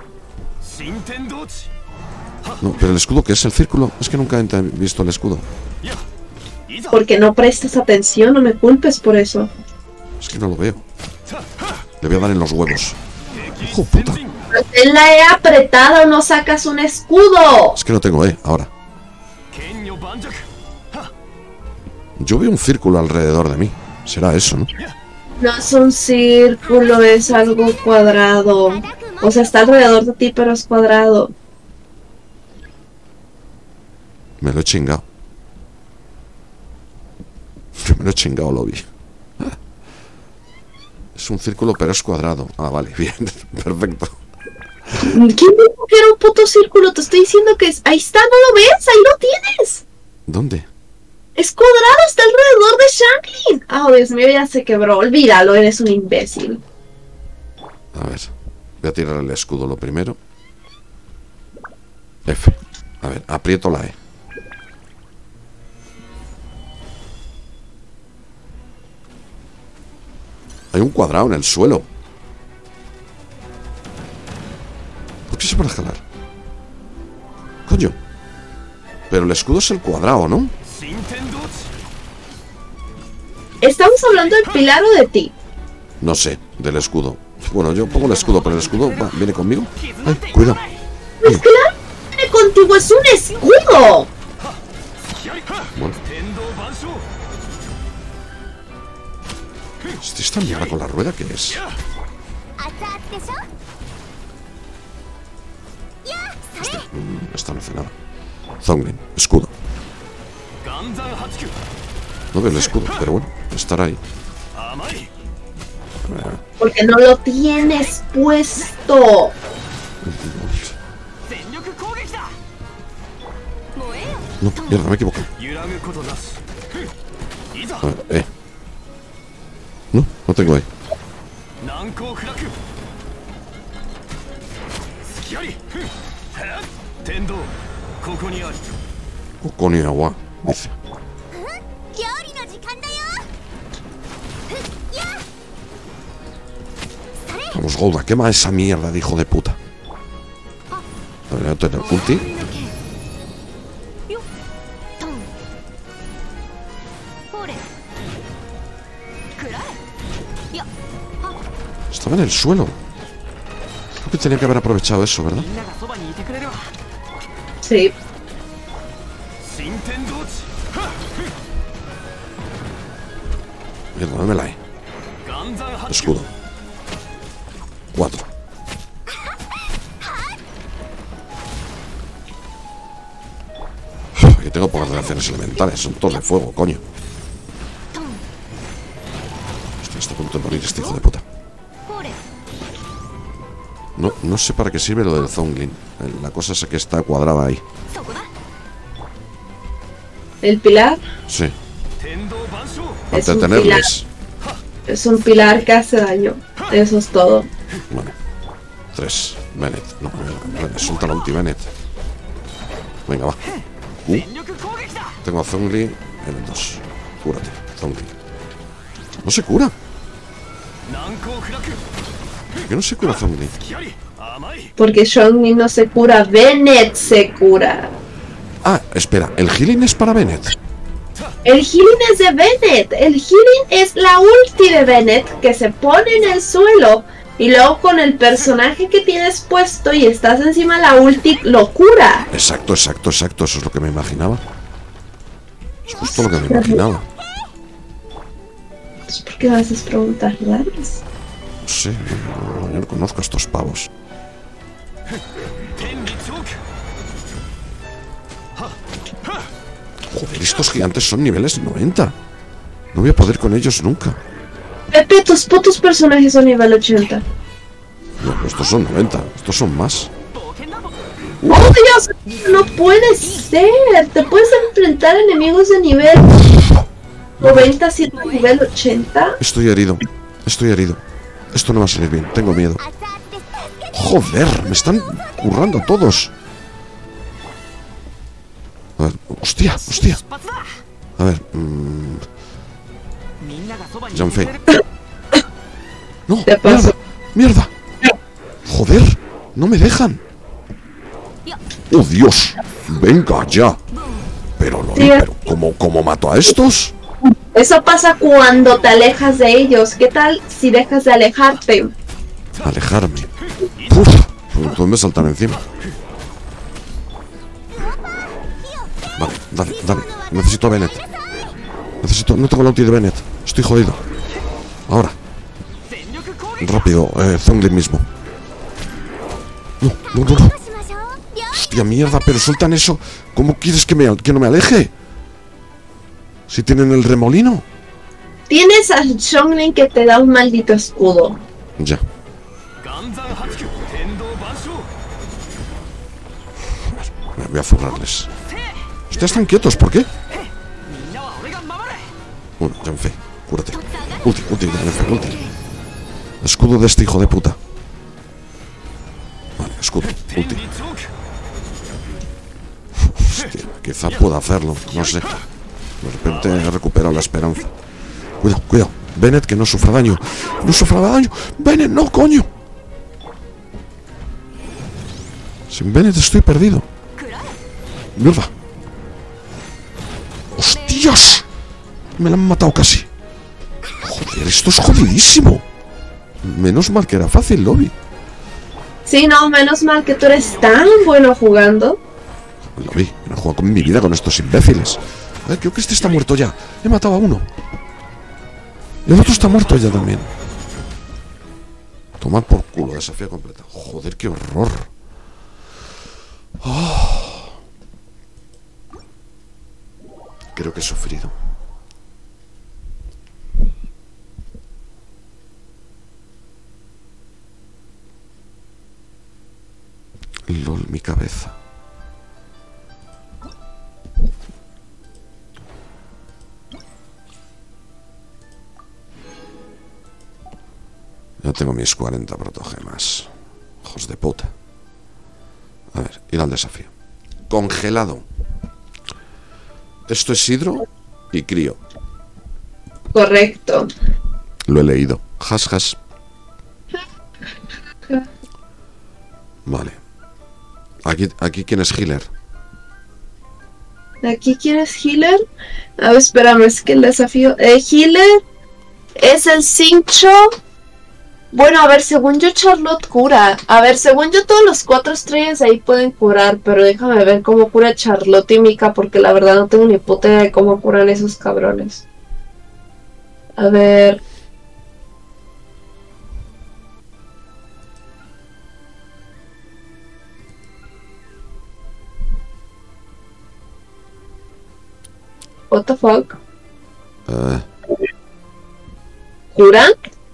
No, pero el escudo, ¿qué es el círculo? Es que nunca he visto el escudo. Porque no prestas atención, no me culpes por eso. Es que no lo veo. Le voy a dar en los huevos. ¡Hijo puta! Él la he apretado, no sacas un escudo. Es que no tengo ahora. Yo veo un círculo alrededor de mí. Será eso, ¿no? No es un círculo, es algo cuadrado. O sea, está alrededor de ti, pero es cuadrado. Me lo he chingado. Me lo he chingado, lo vi. Es un círculo, pero es cuadrado. Ah, vale, bien. Perfecto. ¿Quién dijo que era un puto círculo? Te estoy diciendo que es... Ahí está, ¿no lo ves? Ahí lo tienes. ¿Dónde? Es cuadrado, está alrededor de Shanklin. Ah, Dios mío, ya se quebró. Olvídalo, eres un imbécil. A ver. Voy a tirar el escudo lo primero. F. A ver, aprieto la E. Hay un cuadrado en el suelo. se puede escalar? Coño. Pero el escudo es el cuadrado, ¿no? ¿Estamos hablando del pilar o de ti? No sé, del escudo. Bueno, yo pongo el escudo, pero el escudo viene conmigo. Ay, cuidado. ¡Es que la viene contigo! ¡Es un escudo! Bueno. ¿Esta mierda con la rueda qué es? Hostia, esta no hace nada. Zonglin, escudo. No veo el escudo, pero bueno, estará ahí. Porque no lo tienes puesto. No, mierda, me he equivocado. A ver, No, no tengo ahí. Kokoni agua, dice. Vamos, Golda, quema esa mierda de hijo de puta. A ver, voy a tener ulti. Estaba en el suelo. Creo que tenía que haber aprovechado eso, ¿verdad? Sí. Mierda, no me la he. Escudo. 4. Aquí tengo pocas reacciones elementales. Son todos de fuego, coño. Hostia, está a punto de morir este hijo de puta. No sé para qué sirve lo del Zonglin. La cosa es que está cuadrada ahí. ¿El pilar? Sí. Es Ante un tenerles. Es un pilar que hace daño. Eso es todo. Vale. 3. Bennett. No, suelta la ulti, Bennett. Venga, va. Tengo a Zonglin en el 2. Cúrate, Zonglin. No se cura. ¿Por qué no se cura Zonglin? Porque Shongi no se cura, Bennett se cura. Ah, espera, ¿el healing es para Bennett? El healing es de Bennett. El healing es la ulti de Bennett que se pone en el suelo. Y luego con el personaje que tienes puesto y estás encima de la ulti, lo cura. Exacto. Eso es lo que me imaginaba. Es justo lo que me imaginaba. ¿Por qué me haces preguntas raras? No sé, yo no conozco a estos pavos. Joder, estos gigantes son niveles 90. No voy a poder con ellos nunca. Pepe, tus putos personajes son nivel 80. No, estos son 90, estos son más. ¡Oh, Dios! No puede ser. Te puedes enfrentar a enemigos de nivel 90 siendo nivel 80. Estoy herido. Esto no va a salir bien, tengo miedo. Joder, me están currando todos. A ver, hostia. A ver, Janfei. No, Te paso. mierda. Joder, no me dejan. Oh, Dios. Venga ya. Pero ¿cómo mato a estos? Eso pasa cuando te alejas de ellos. ¿Qué tal si dejas de alejarte? Alejarme. Uf, todos me saltan encima. Vale, dale. Necesito a Bennett. No tengo la ulti de Bennett. Estoy jodido. Ahora. Rápido, Zonglin mismo. No. Hostia, mierda, pero sueltan eso. ¿Cómo quieres que no me aleje? Si tienen el remolino. Tienes a Shonglin que te da un maldito escudo. Ya. Voy a zurrarles. Ustedes están quietos, ¿por qué? Bueno, Janfei, cúrate. Ulti, Janfei, ulti. Escudo de este hijo de puta. Vale, escudo, ulti. Hostia, quizá pueda hacerlo, no sé. De repente he recuperado la esperanza. Cuidado. Bennett, que no sufra daño. ¡No sufra daño! ¡Bennett, no, coño! Sin Bennett estoy perdido. ¡Mierda! ¡Hostias! Me la han matado casi. Joder, esto es jodidísimo. Menos mal que era fácil, Lobby. Sí, no, menos mal que tú eres tan bueno jugando. Lobby, no he jugado con mi vida con estos imbéciles. Creo que este está muerto ya. He matado a uno. Y el otro está muerto ya también. Tomar por culo, desafío completo. Joder, qué horror. Oh. Creo que he sufrido. LOL, mi cabeza. Ya tengo mis 40 protogemas. Hijos de puta. A ver, ir al desafío. Congelado. Esto es hidro y crío. Correcto. Lo he leído. Has, has. Vale. Aquí ¿quién es healer? Aquí, ¿quién es healer? A ver, espérame, es que el desafío... healer es el Cincho. Bueno, a ver, según yo Charlotte cura. A ver, según yo todos los 4 estrellas ahí pueden curar, pero déjame ver cómo cura Charlotte y Mika, porque la verdad no tengo ni puta idea de cómo curan esos cabrones. A ver... What the fuck? ¿Curan?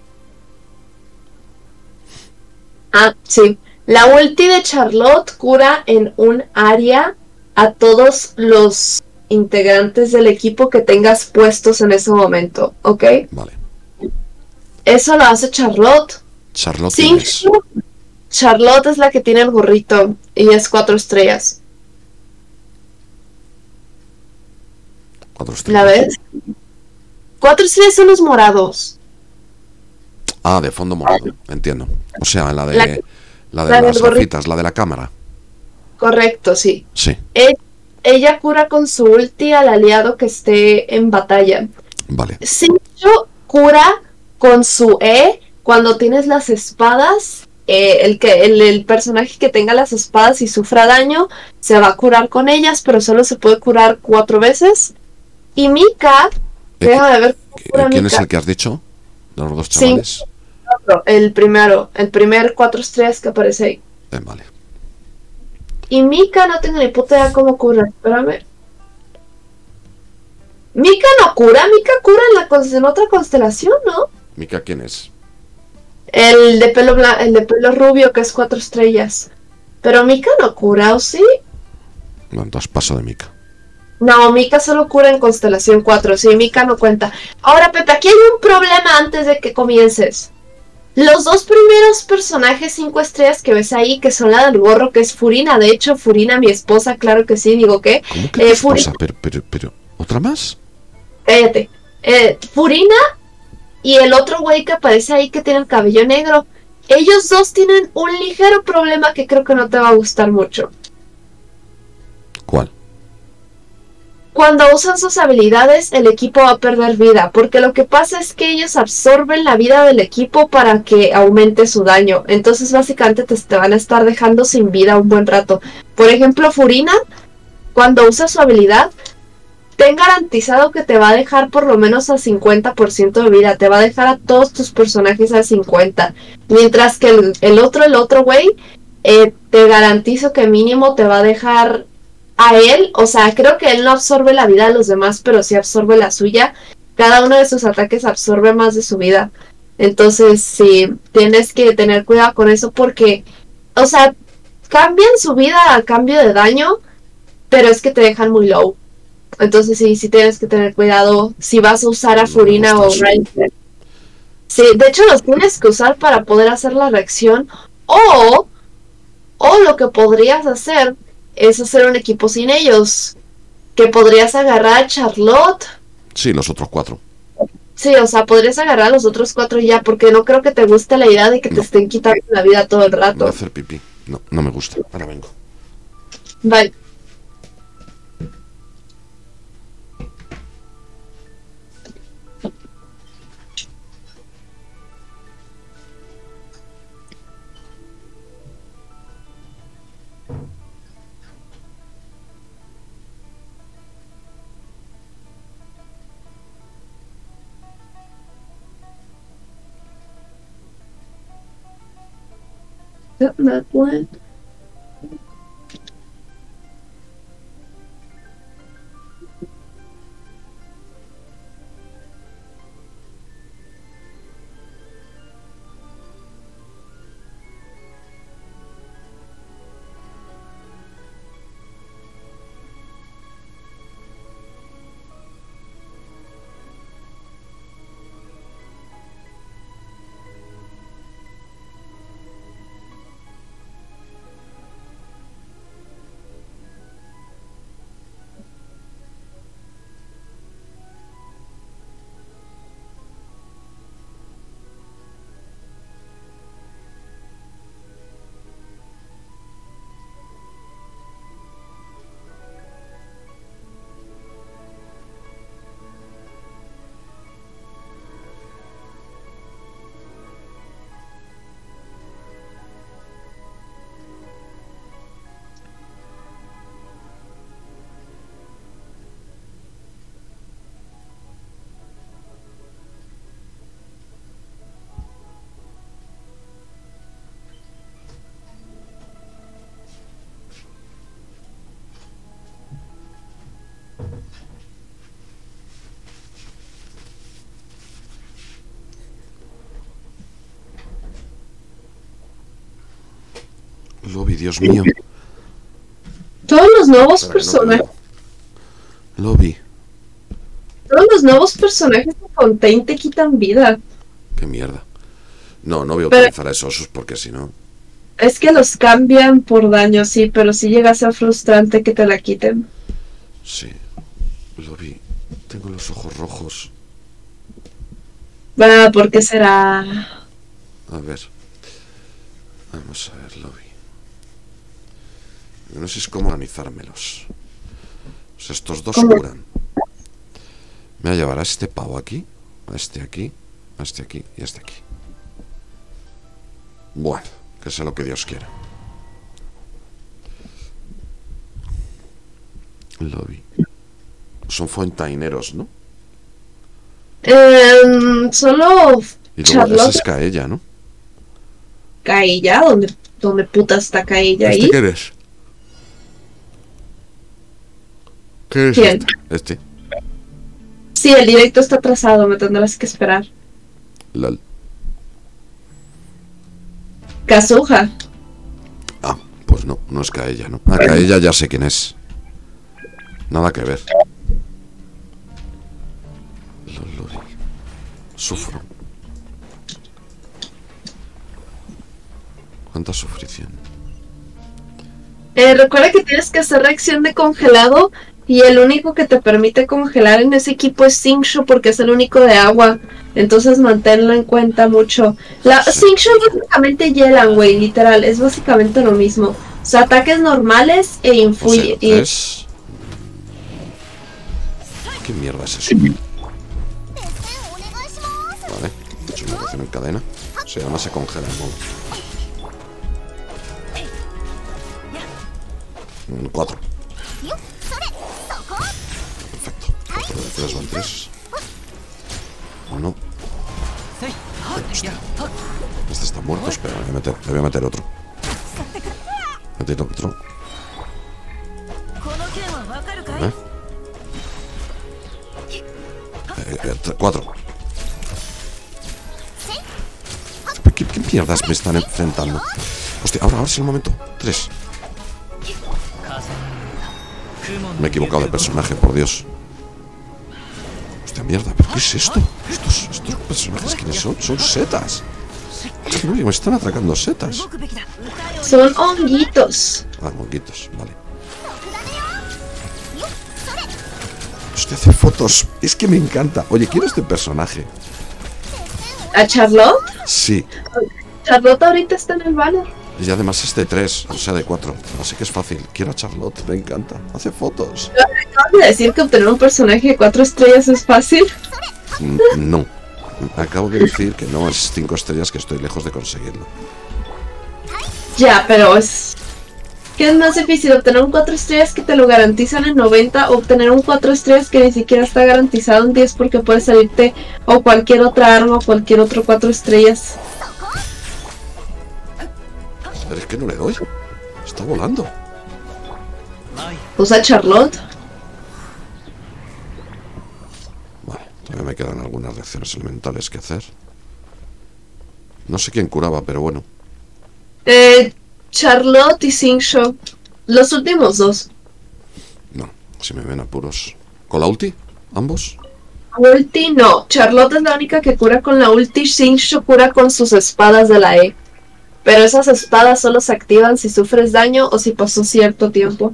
Ah, sí. La ulti de Charlotte cura en un área a todos los integrantes del equipo que tengas puestos en ese momento, ¿ok? Vale. Eso lo hace Charlotte. Charlotte Sí, es... Charlotte es la que tiene el gorrito y es 4 estrellas. 4 estrellas. ¿La ves? 4 estrellas son los morados. Ah, de fondo morado, entiendo. O sea, la de la las del gorrito. gafitas, la de la cámara. Correcto, sí. Sí, Ella cura con su ulti al aliado que esté en batalla. vale. Sincho cura con su E cuando tienes las espadas. El personaje que tenga las espadas y sufra daño se va a curar con ellas, pero solo se puede curar 4 veces. Y Mika, deja de ver cómo cura ¿Quién es Mika. el que has dicho? De los dos chavales. El primer 4 estrellas que aparece ahí. Vale. Y Mika no tengo ni puta idea cómo cura. Espérame. Mika no cura, Mika cura en otra constelación, ¿no? ¿Mika quién es? El de pelo rubio que es 4 estrellas. Pero Mika no cura, ¿o sí? No, entonces paso de Mika. No, Mika solo cura en constelación 4. Sí, Mika no cuenta. Ahora, Pepe, aquí hay un problema antes de que comiences. Los 2 primeros personajes 5 estrellas que ves ahí, que son la del gorro, que es Furina. De hecho, Furina, mi esposa, claro que sí, digo que. ¿Cómo que tu esposa? Pero, ¿otra más? Cállate. Furina y el otro güey que aparece ahí que tiene el cabello negro. Ellos 2 tienen un ligero problema que creo que no te va a gustar mucho. ¿Cuál? Cuando usan sus habilidades, el equipo va a perder vida, porque lo que pasa es que ellos absorben la vida del equipo para que aumente su daño. Entonces, básicamente, te van a estar dejando sin vida un buen rato. Por ejemplo, Furina, cuando usa su habilidad, ten garantizado que te va a dejar por lo menos a 50% de vida. Te va a dejar a todos tus personajes a 50%. Mientras que el otro güey, te garantizo que mínimo te va a dejar... a él, o sea, creo que él no absorbe la vida de los demás, pero sí absorbe la suya. Cada uno de sus ataques absorbe más de su vida. Entonces, sí, tienes que tener cuidado con eso porque, o sea, cambian su vida a cambio de daño, pero es que te dejan muy low. Entonces, sí tienes que tener cuidado si vas a usar a Furina o Ranger. Sí, de hecho los tienes que usar para poder hacer la reacción. O lo que podrías hacer es hacer un equipo sin ellos. Que podrías agarrar a Charlotte. Sí, los otros 4. Sí, o sea, podrías agarrar a los otros 4 ya, porque no creo que te guste la idea de que te estén quitando la vida todo el Voy a rato. hacer pipí. No, no me gusta. Ahora vengo. Vale. That one. Lobby, Dios mío. Todos los nuevos Espera, que no personajes. veo. Lobby. Todos los nuevos personajes de Fontaine te quitan vida. Qué mierda. No, no voy a Pero- utilizar a esos porque si no... Es que los cambian por daño, sí, pero sí llega a ser frustrante que te la quiten. Sí. Lobby. Tengo los ojos rojos. Va, ¿por qué será? A ver. Vamos a ver, Lobby. No sé cómo organizármelos. O sea, estos dos ¿Cómo? curan. Me voy a llevar a este pavo aquí, a este aquí, a este aquí y a este aquí. Bueno, que sea lo que Dios quiera. Lobby. Son fontaineros, ¿no? Solo Y luego Charlotte. esa es Kaella, ¿no? Kaella, ¿dónde puta está Kaella ahí? ¿Este qué eres? ¿Qué es ¿Quién? este? Sí, el directo está atrasado, me tendrás que esperar. Lol. Kazuha. Ah, pues no, no es Kaella, ¿no? Ah, Kaella ya sé quién es. Nada que ver. Lobby. Sufro. ¿Cuánta sufrición? Recuerda que tienes que hacer reacción de congelado y el único que te permite congelar en ese equipo es Xingqiu porque es el único de agua. Entonces manténlo en cuenta mucho. La Sí. Xingqiu básicamente hielan, güey, literal. Es básicamente lo mismo. O sea, ataques normales e O sea, influye. es... ¿Qué mierda es eso? Vale. He hecho una reacción en cadena. Se llama se congela el modo. 4. Perfecto. 4 de 3 van 3. 1. Hostia. Este está muerto. Espera, le voy a meter otro. Meter otro. この件はわかるかい 4. ¿Qué mierdas me están enfrentando? Hostia, ahora es el momento. 3. Me he equivocado de personaje, por Dios. Hostia, mierda, ¿pero qué es esto? Estos personajes, ¿quiénes son? Son setas. No, me están atracando setas. 動くべきだ Son honguitos. Ah, monguitos, vale. Hostia, hace fotos. Es que me encanta. Oye, quiero este personaje. ¿A Charlotte? Sí. Charlotte ahorita está en el banner. Y además es de 3, o sea de 4. Así que es fácil. Quiero a Charlotte, me encanta. Hace fotos. ¿Acabas de decir que obtener un personaje de 4 estrellas es fácil? No. Acabo de decir que no es 5 estrellas, que estoy lejos de conseguirlo. Ya, pero es... ¿Qué es más difícil? ¿Obtener un 4 estrellas que te lo garantizan en 90 o obtener un 4 estrellas que ni siquiera está garantizado en 10 porque puede salirte o cualquier otra arma o cualquier otro 4 estrellas? Pero es que no le doy. Está volando. Usa Charlotte. Vale, todavía me quedan algunas reacciones elementales que hacer. No sé quién curaba, pero bueno. Charlotte y Xingqiu. Los últimos dos. No, si me ven apuros. ¿Con la ulti? ¿Ambos? Ulti no. Charlotte es la única que cura con la ulti. Xingqiu cura con sus espadas de la E. Pero esas espadas solo se activan si sufres daño o si pasó cierto tiempo.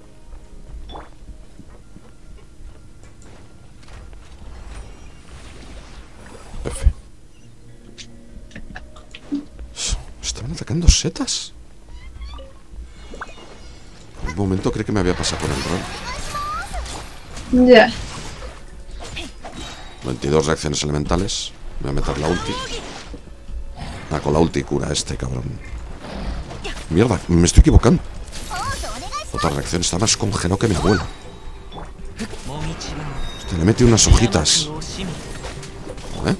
F. ¿Estaban atacando setas? Por un momento creí que me había pasado por el rol. Ya. 22 reacciones elementales. Voy a meter la ulti. Ah, con la ulti cura este cabrón. Mierda, me estoy equivocando. Otra reacción, está más congelado que mi abuela. Hostia, le metí unas hojitas. ¿Eh?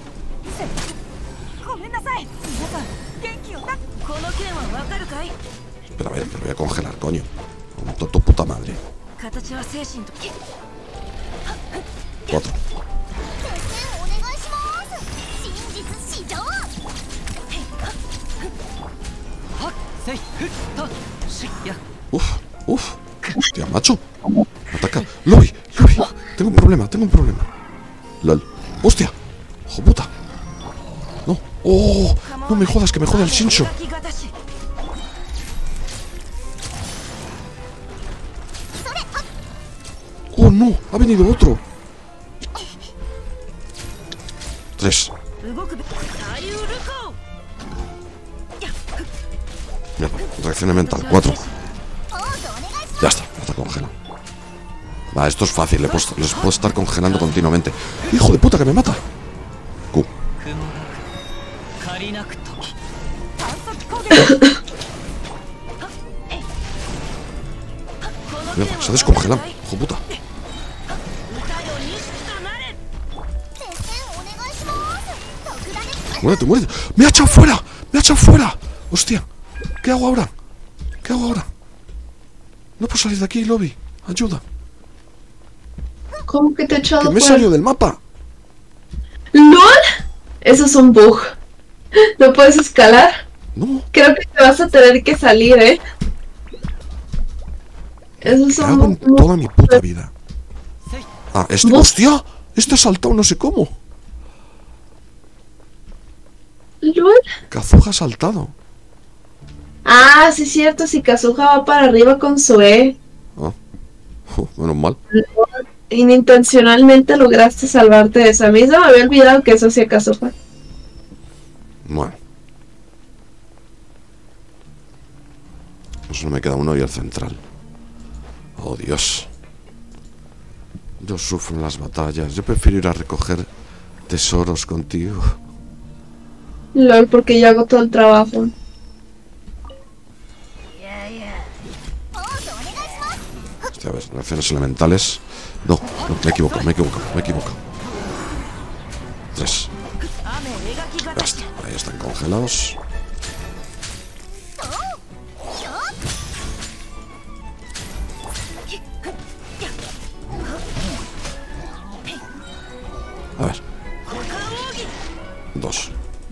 Espera, a ver, que lo voy a congelar, coño. Con tu puta madre. 4. Uf, uf. Hostia, macho. Ataca. Lobby, Lobby. Tengo un problema, tengo un problema. LOL. Hostia. Hijo puta. No. Oh, no me jodas, que me joda el Xingqiu. Oh, no. Ha venido otro. 3. Mierda, reacción mental. 4. Ya está, ya está congelado. Va, esto es fácil, les puedo estar congelando continuamente. ¡Hijo de puta que me mata! Q. Mierda, se ha descongelado, hijo puta. Muérete, muérete. ¡Me ha echado fuera! ¡Me ha echado fuera! ¡Hostia! ¿Qué hago ahora? ¿Qué hago ahora? No puedo salir de aquí, Lobby. Ayuda. ¿Cómo que te he echado ¡Que me he fuera? salido del mapa! ¿LOL? Eso es un bug. ¿No puedes escalar? No. Creo que te vas a tener que salir, ¿eh? Eso es Me un cago en bug. toda mi puta vida. Ah, este... ¿Vos? ¡Hostia! Este ha saltado no sé cómo. ¿LOL? Kazuha ha saltado. Ah, sí es cierto, si Kazuha va para arriba con su E. Ah. Menos mal. Inintencionalmente lograste salvarte de eso. A mí se me había olvidado que eso hacía Kazuha. Bueno. Pues no me queda uno y el central. Oh, Dios. Yo sufro en las batallas. Yo prefiero ir a recoger tesoros contigo. LOL, porque yo hago todo el trabajo. Hostia, a ver, reacciones elementales. No, no, me he equivocado, me he equivocado, me he equivocado. 3. Ya está, ahí están congelados. A ver. 2.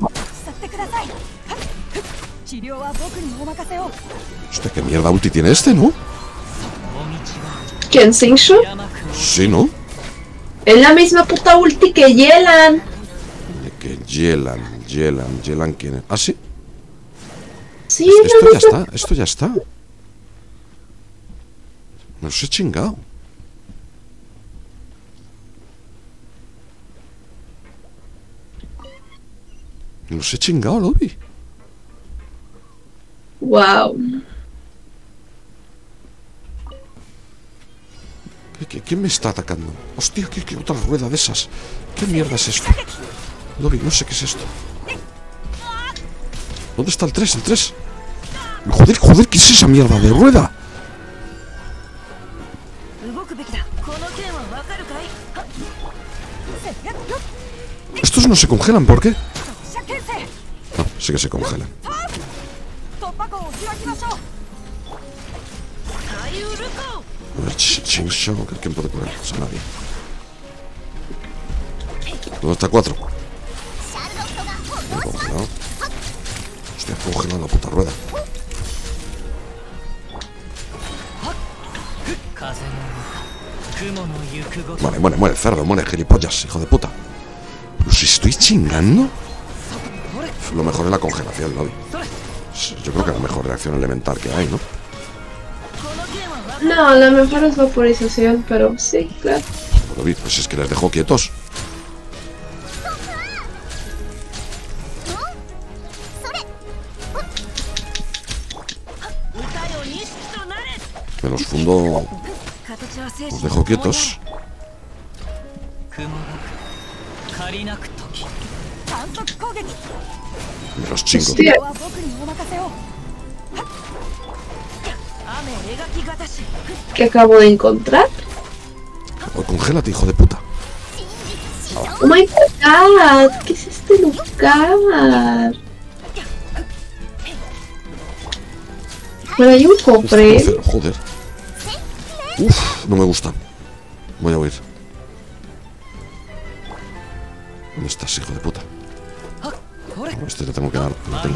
Hostia, qué mierda ulti tiene este, ¿no? ¿Quién, Xingqiu? Sí, ¿no? Es la misma puta ulti que Yelan. Que Yelan, ¿quién es? Ah, sí. Sí, Esto no, ya está, esto ya está. Me los he chingado. Me los he chingado, Lobby. Wow. ¿Quién me está atacando? Hostia, ¿qué otra rueda de esas? ¿Qué mierda es esto? Lobby, no sé qué es esto. ¿Dónde está el 3? El 3. Joder, ¿qué es esa mierda de rueda? Estos no se congelan, ¿por qué? No, sí que se congelan. A ver, Chinsho, ¿quién puede curar? O sea, nadie. ¿Dónde está 4? Congelado. Hostia, congelado la puta rueda. Vale, muere, cerdo, muere, gilipollas, hijo de puta. Pero si estoy chingando. Lo mejor es la congelación, Lobby. Yo creo que es la mejor reacción elemental que hay, ¿no? No, la mejor es vaporización, pero sí, claro. Lobby, pues es que les dejo quietos. Me los fundo. Los dejo quietos. Me los chingo. Hostia. ¿Qué acabo de encontrar? Oh, congélate, hijo de puta. Oh my god, ¿qué es este lugar? Pero hay un cofre. Joder. Uf, no me gusta. Voy a huir. ¿Dónde estás, hijo de puta? No, este le tengo que dar. Lo tengo.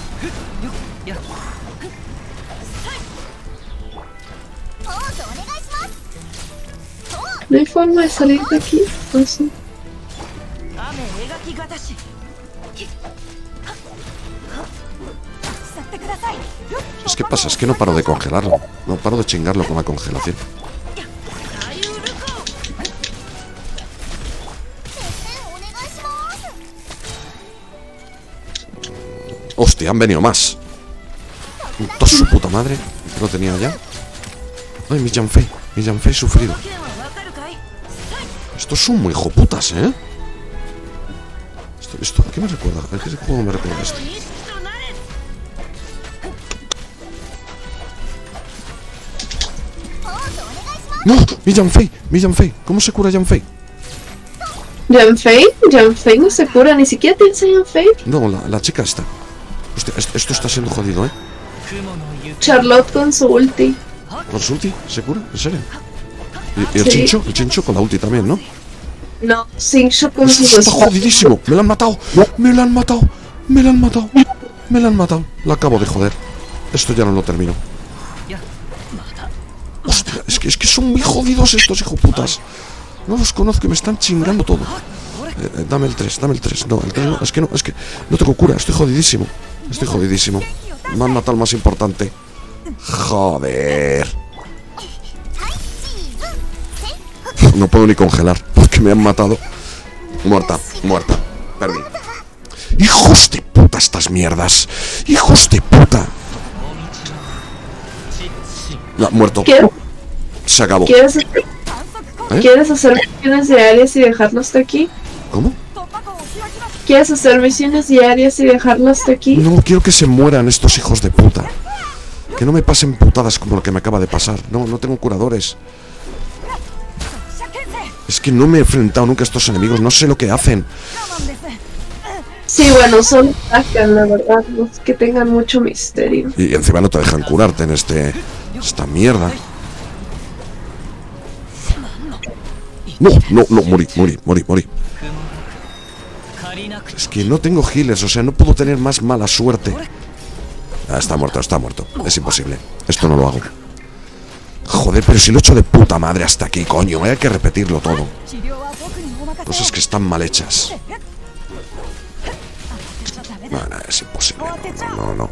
No hay forma de salir de aquí. No sé. Es que pasa, es que no paro de congelarlo. No paro de chingarlo con la congelación. Hostia, han venido más. Toda su puta madre. Que lo tenía ya. Ay, mi Janfei sufrido. Estos son muy hijoputas, ¿eh? Esto, ¿a qué me recuerda? ¿A qué juego me recuerda esto? ¡No! ¡Mi Janfei! ¿Cómo se cura Janfei? Janfei no se cura, ni siquiera tienes a Janfei. No, la chica está. Hostia, esto está siendo jodido, ¿eh? Charlotte con su ulti. ¿Con su ulti? ¿Se cura? ¿En serio? ¿Y el Sí. Chincho? El Chincho con la ulti también, ¿no? No, Xingqiu con Esto su está jodidísimo. Me lo han matado. Me lo han matado. La acabo de joder. Esto ya no lo termino. Hostia, es que son muy jodidos estos hijoputas. No los conozco y me están chingando todo. Dame el 3. No, el 3 no. Es que no tengo cura. Estoy jodidísimo. Me han matado el más importante. Joder. No puedo ni congelar porque me han matado. Muerta. Perdí. ¡Hijos de puta estas mierdas! ¡Hijos de puta! No, muerto. Se acabó. ¿Quieres hacer misiones diarias y dejarlo hasta aquí? ¿Cómo? ¿Quieres hacer misiones diarias y dejarlo hasta aquí? No quiero que se mueran estos hijos de puta. Que no me pasen putadas como lo que me acaba de pasar. No tengo curadores. Es que no me he enfrentado nunca a estos enemigos. No sé lo que hacen. Sí, bueno, solo atacan, la verdad. No es que tengan mucho misterio. Y encima no te dejan curarte en esta mierda. No, morí. Es que no tengo healers, o sea, no puedo tener más mala suerte. Está muerto. Es imposible. Esto no lo hago. Joder, pero si lo he hecho de puta madre hasta aquí, coño. Hay que repetirlo todo. Cosas que están mal hechas. No, es imposible. No.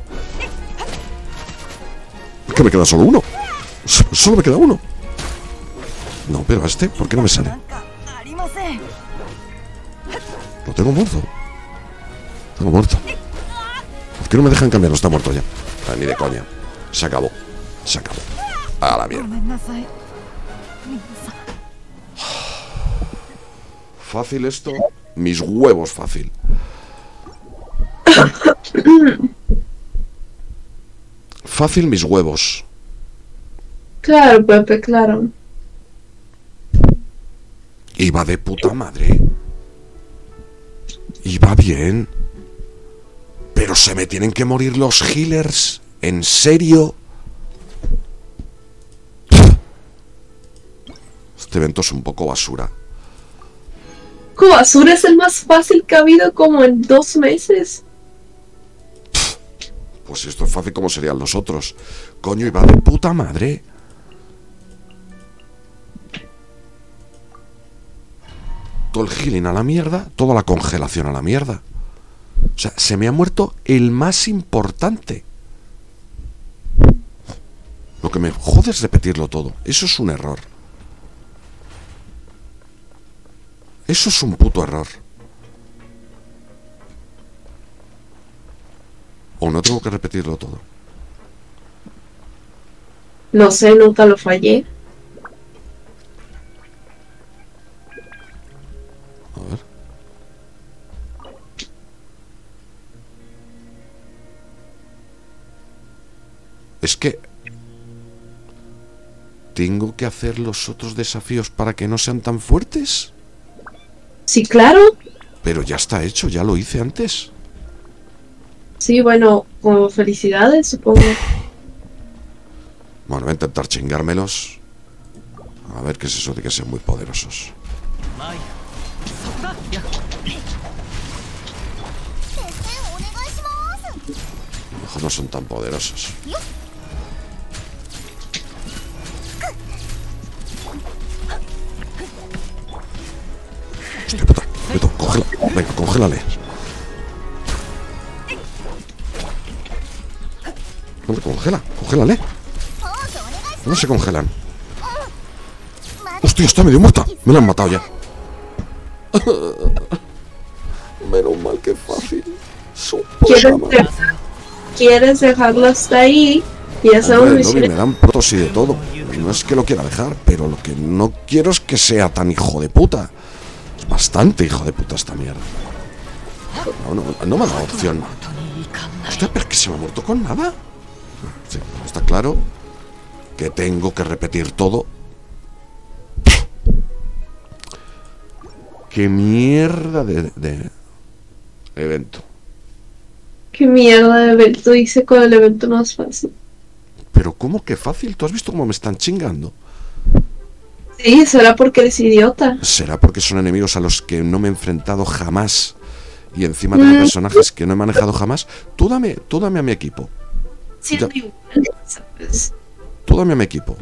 ¿Es que me queda solo uno? Solo me queda uno. No, pero a este, ¿por qué no me sale? Lo tengo muerto. ¿Por qué no me dejan cambiarlo? Está muerto ya. Ah, ni de coña. Se acabó. Se acabó. A la mierda. ¿Fácil esto? Mis huevos fácil. Fácil mis huevos. Claro, Pepe, claro. Iba de puta madre. Iba bien. Pero se me tienen que morir los healers. ¿En serio? Este evento es un poco basura. Basura es el más fácil que ha habido como en 2 meses. Pues si esto es fácil, ¿cómo serían los otros? Coño, iba de puta madre. Todo el healing a la mierda, toda la congelación a la mierda. O sea, se me ha muerto el más importante. Lo que me jode es repetirlo todo. Eso es un error. Eso es un puto error. O no tengo que repetirlo todo. No sé, nunca lo fallé. A ver. Es que ¿tengo que hacer los otros desafíos para que no sean tan fuertes? Sí, claro. Pero ya está hecho, ya lo hice antes. Sí, bueno, como felicidades, supongo. Bueno, voy a intentar chingármelos. A ver qué es eso de que sean muy poderosos. マイヤそこだやっ A lo mejor no son tan poderosos. Hostia puta, Beto, cógela. Venga, congélale. ¿Dónde congela? Congélale. ¿Dónde se congelan? Hostia, está medio muerta. Me la han matado ya. Menos mal que fácil. Su puta madre. ¿Quieres dejarlo hasta ahí? Y hacemos Hombre, Novi, misiones. me dan protos y de todo. No es que lo quiera dejar, pero lo que no quiero es que sea tan hijo de puta. Es bastante hijo de puta esta mierda. No me ha dado opción. Hostia, pero es que se me ha muerto con nada. Sí, está claro que tengo que repetir todo. Qué mierda de evento. ¿Qué mierda de evento hice con el evento más fácil? Pero ¿cómo que fácil? ¿Tú has visto cómo me están chingando? Sí, será porque eres idiota. ¿Será porque son enemigos a los que no me he enfrentado jamás? Y encima tengo personajes que no he manejado jamás. Tú dame a mi equipo. Sí, Ya. igual, ¿sabes? Tú dame a mi equipo.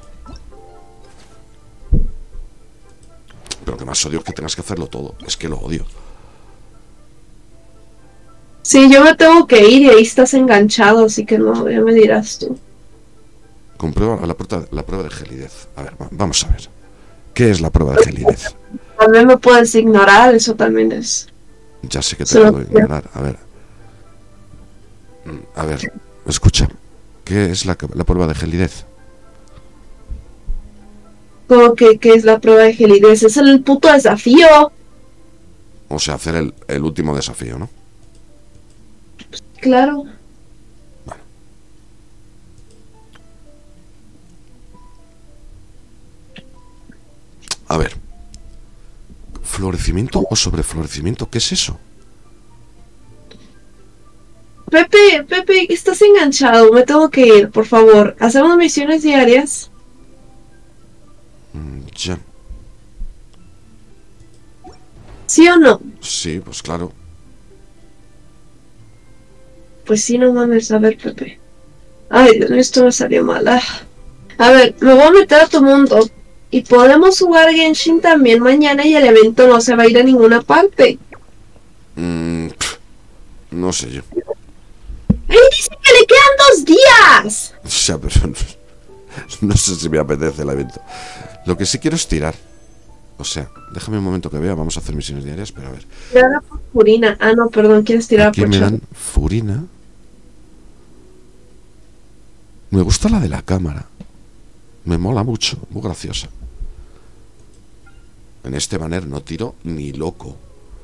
Pero que más odio es que tengas que hacerlo todo. Es que lo odio. Sí, yo me tengo que ir y ahí estás enganchado, así que no, ya me dirás tú. Comprueba la prueba de gelidez. A ver, vamos a ver. ¿Qué es la prueba de gelidez? También me puedes ignorar, eso también es. Ya sé que te Solo- puedo ignorar. A ver. A ver, escucha. ¿Qué es la prueba de gelidez? Como que es la prueba de gelidez, es el puto desafío. O sea, hacer el último desafío, ¿no? Claro. A ver. ¿Florecimiento o sobreflorecimiento? ¿Qué es eso? Pepe, estás enganchado, me tengo que ir, por favor. ¿Hacemos misiones diarias? Ya. ¿Sí o no? Sí, pues claro. Pues sí, no mames, a ver, Pepe. Ay, Dios mío, esto me salió mal. Ah. A ver, me voy a meter a tu mundo. Y podemos jugar Genshin también mañana y el evento no se va a ir a ninguna parte. No sé yo. ¡Ay, dice que le quedan 2 días! O sea, pero no sé si me apetece el evento. Lo que sí quiero es tirar. O sea, déjame un momento que vea. Vamos a hacer misiones diarias, pero a ver. Tirar a por Furina. Ah, no, perdón, quieres tirar a Aquí por me Chan. dan Furina. Me gusta la de la cámara. Me mola mucho, muy graciosa. En este banner no tiro ni loco.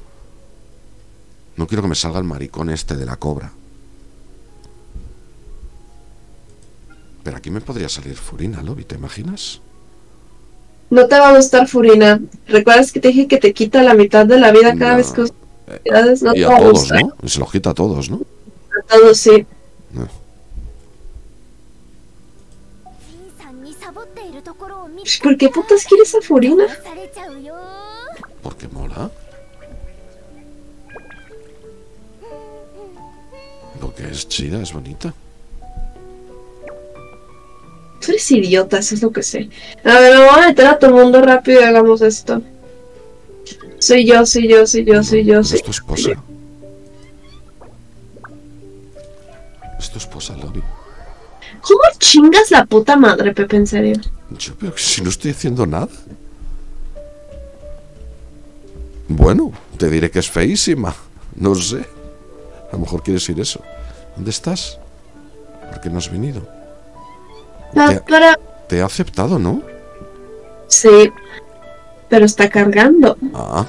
No quiero que me salga el maricón este de la cobra. Pero aquí me podría salir Furina, Lobby, ¿te imaginas? No te va a gustar Furina. ¿Recuerdas que te dije que te quita la mitad de la vida cada No. vez que usas habilidades? No Y te a va a todos, gustar. ¿no? Y se los quita a todos, ¿no? A todos, sí. No. フィンさんにサボっているところを見 ¿Por qué putas quieres a Furina? されちゃうよ Porque mola. Porque es chida, es bonita. Tú eres idiota, eso es lo que sé. A ver, me voy a meter a todo el mundo rápido y hagamos esto. Soy yo. Es tu esposa. Es tu esposa, Lobby. ¿Cómo chingas la puta madre, Pepe, en serio? Yo, pero si no estoy haciendo nada. Bueno, te diré que es feísima. No sé. A lo mejor quieres ir eso. ¿Dónde estás? ¿Por qué no has venido? Te he aceptado, ¿no? Sí, pero está cargando. Ah,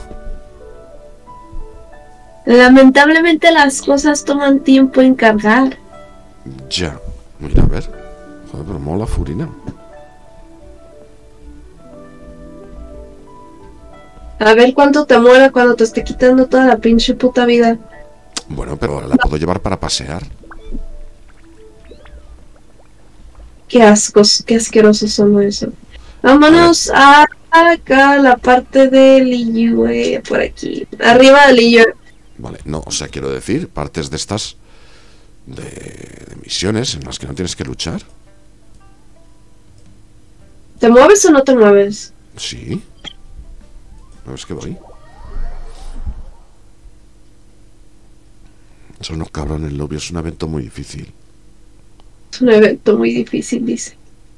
Lamentablemente las cosas toman tiempo en cargar. ya. Mira, a ver. Joder, pero mola Furina. A ver cuánto te muera cuando te esté quitando toda la pinche puta vida. Bueno, pero ahora la puedo llevar para pasear. Qué ascos, qué asquerosos son eso. Vámonos a acá, la parte de Liyue, por aquí. Arriba de Liyue. Vale, no, o sea, quiero decir, partes de estas de misiones en las que no tienes que luchar. ¿Te mueves o no te mueves? Sí. ¿No ves que voy? Son unos cabrones, Lobby, es un evento muy difícil. Es un evento muy difícil, dice.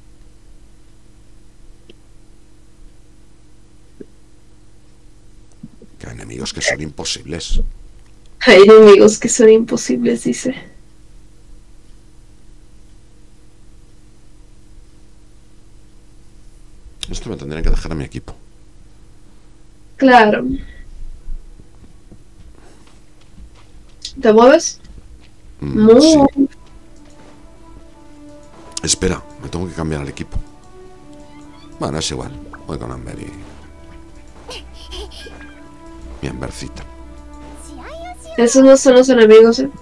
Que hay enemigos que son imposibles. Hay enemigos que son imposibles, dice. Esto me tendrían que dejar a mi equipo. Claro. ¿Te mueves? Sí. Muy. Espera, me tengo que cambiar al equipo. Bueno, es igual. Voy con Amber y... Mi Ambercita. Esos no son los enemigos, ¿eh?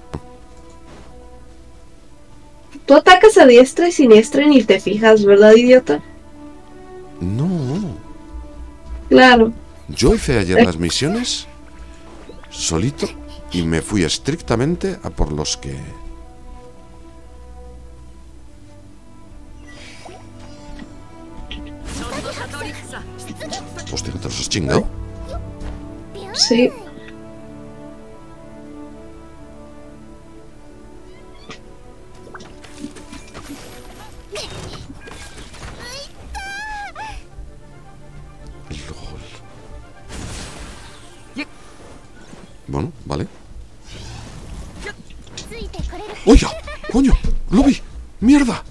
Tú atacas a diestra y siniestra y ni te fijas, ¿verdad, idiota? No. Claro. Yo hice ayer las misiones solito y me fui estrictamente a por los que... Hostia, ¿te los has chingado? Sí. LOL. Bueno, vale. ついてこれる ¡Oye! ¡Coño! ¡Lo vi! ¡Mierda!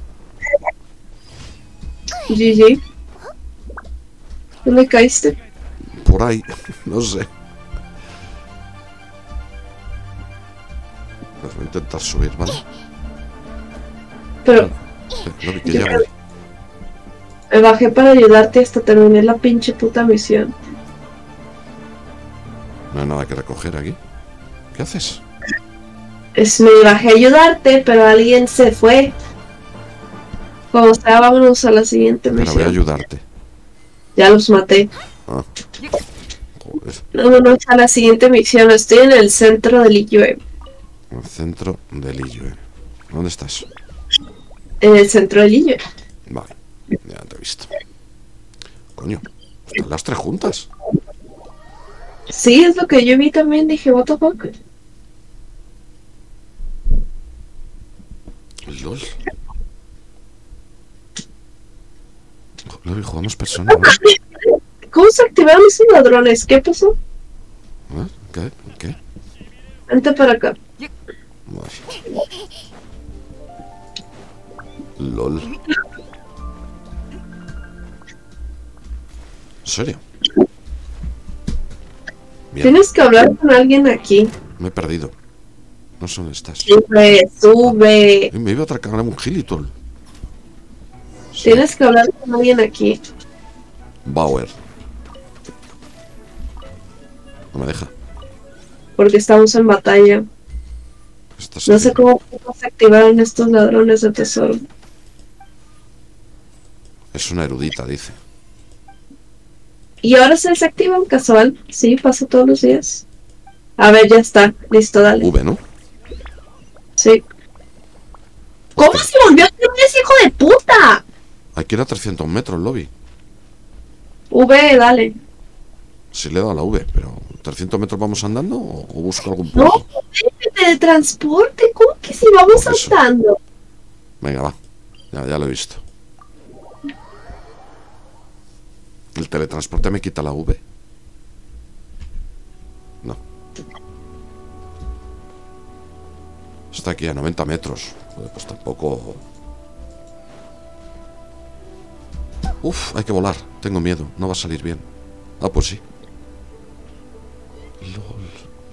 GG. ¿Dónde caíste? Por ahí, no sé. Pues voy a intentar subir, ¿vale? Pero Lo vi que ya voy. me bajé para ayudarte hasta terminar la pinche puta misión. No hay nada que recoger aquí. ¿Qué haces? Me bajé a ayudarte, pero alguien se fue. Como sea, vámonos a la siguiente Pero voy a misión. ayudarte. Ya los maté. Ah. Joder. Vámonos a la siguiente misión. Estoy en el centro de Liyue. El centro de Liyue. ¿Dónde estás? En el centro de Liyue. Vale, ya te he visto. Coño, están las tres juntas. Sí, es lo que yo vi también. Dije, what the fuck. LOL. LOL, jugamos personas, ¿no? ¿Cómo se activaron esos ladrones? ¿Qué pasó? ¿Qué? ¿Qué? Vente para acá. Vale. LOL. ¿En serio? Bien, Tienes que hablar con alguien aquí. me he perdido. No sé dónde estás. Sube, sube. Me iba a atracar a un gilitol. Sí. Tienes que hablar con alguien aquí. Bauer. No me deja. Porque estamos en batalla. Estás No aquí. sé cómo se activaron estos ladrones de tesoro. Es una erudita, dice. Y ahora se desactivan casual. Sí, pasa todos los días. A ver, ya está. Listo, dale. V, ¿no? Sí. ¿Cómo se volvió a hacer ese hijo de puta? Hay que ir a 300 metros, lobby. V, dale. Sí le he dado a la V, pero ¿300 metros vamos andando o busco algún No, punto? el teletransporte. ¿Cómo que si vamos Por eso. saltando? Venga, va. Ya lo he visto. ¿El teletransporte me quita la V? No. Está aquí a 90 metros. Joder, pues tampoco... Uf, hay que volar. Tengo miedo. No va a salir bien. Ah, pues sí. LOL.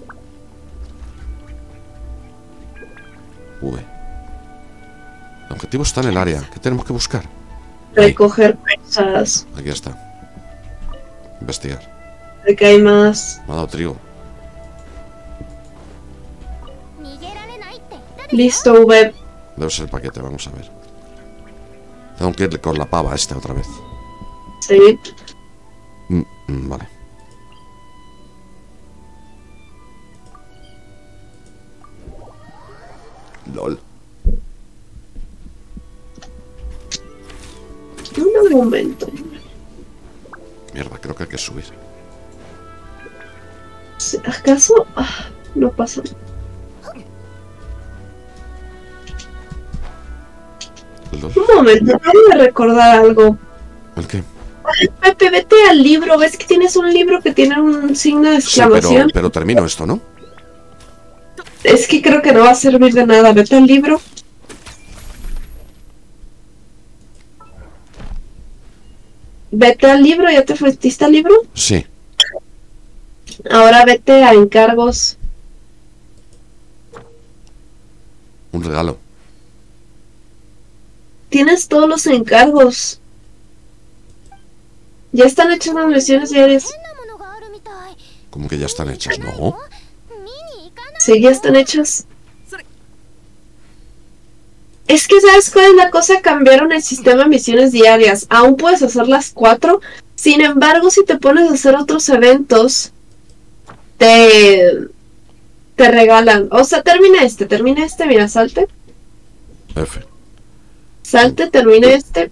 V. El objetivo está en el área. ¿Qué tenemos que buscar? Ahí. Recoger cosas. Aquí está. Investigar. De que hay más. Me ha dado trigo. 逃げられないって言ったで Listo, V. Debe ser el paquete, vamos a ver. Tengo que ir con la pava esta otra vez. Sí. Vale. LOL. Un momento. Mierda, creo que hay que subir. ¿Acaso? No pasa. LOL. Un momento, acabo de recordar algo. ¿El qué? Pepe, vete al libro. ¿Ves que tienes un libro que tiene un signo de Sí, exclamación? pero termino esto, ¿no? Es que creo que no va a servir de nada. Vete al libro. Vete al libro. ¿Ya te fuiste al libro? Sí. Ahora vete a encargos. Un regalo. Tienes todos los encargos. Ya están hechas las misiones diarias. 変なものがあるみたい Como que ya están hechas, ¿no? 見に行かない Sí, ya están hechas. Es que ¿sabes cuál es la cosa? Cambiaron el sistema de misiones diarias. Aún puedes hacer las 4. Sin embargo, si te pones a hacer otros eventos, te regalan. O sea, termina este, mira, salte. F. Salte, termina este.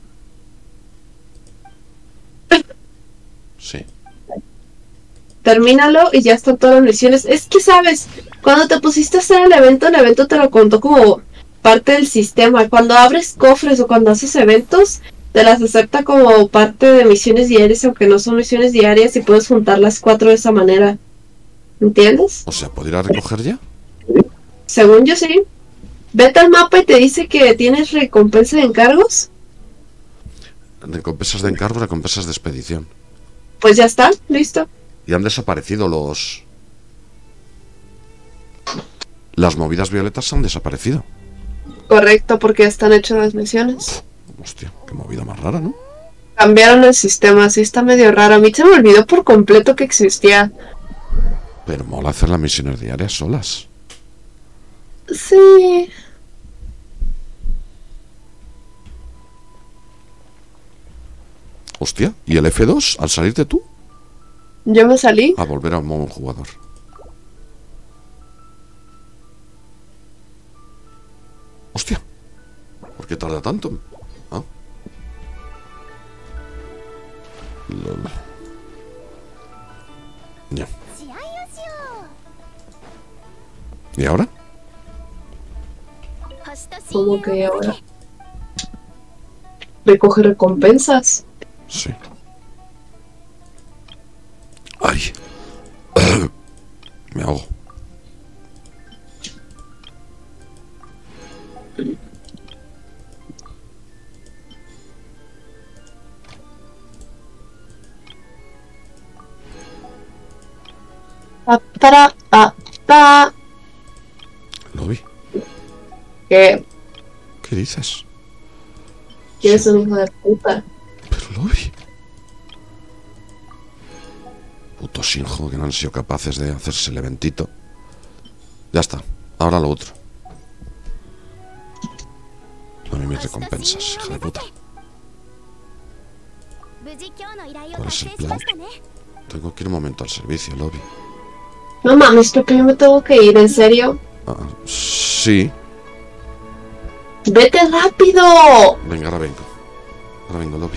Sí. Termínalo y ya están todas las misiones. Es que, ¿sabes? Cuando te pusiste a hacer el evento te lo contó como parte del sistema. Cuando abres cofres o cuando haces eventos, te las acepta como parte de misiones diarias, aunque no son misiones diarias, y puedes juntar las 4 de esa manera. ¿Entiendes? O sea, ¿puedo ir a recoger ya? Según yo sí. Vete al mapa y te dice que tienes recompensa de encargos. Recompensas de encargo, recompensas de expedición. Pues ya está, listo. Y han desaparecido los... Las movidas violetas han desaparecido. Correcto, porque ya están hechas las misiones. Hostia, qué movida más rara, ¿no? Cambiaron el sistema, así está medio raro. A mí se me olvidó por completo que existía. Pero mola hacer las misiones diarias solas. Sí. Hostia, ¿y el F2 al salirte tú? Yo me salí. A volver al modo jugador. Hostia, ¿por qué tarda tanto? Ah. Lol. Ya. 試合をしよ ¿Y ahora? う星と親 ¿Cómo 友 que を ahora? Recoge recompensas. Sí. Ay. Me ahogo. Para, pa. Lobby, ¿Qué? ¿qué dices? ¿Quieres un hijo de puta? Pero Lobby. Puto Shinjo que no han sido capaces de hacerse el eventito. Ya está, ahora lo otro. Dame mis recompensas, hija de puta. 無事今日の依頼を ¿Cuál 達 es 成 el し plan? ましたね Tengo que ir un momento al servicio, Lobby. No mames, creo que yo me tengo que ir, ¿en serio? Ah, sí. ¡Vete rápido! Venga, ahora vengo. Ahora vengo, Lobby.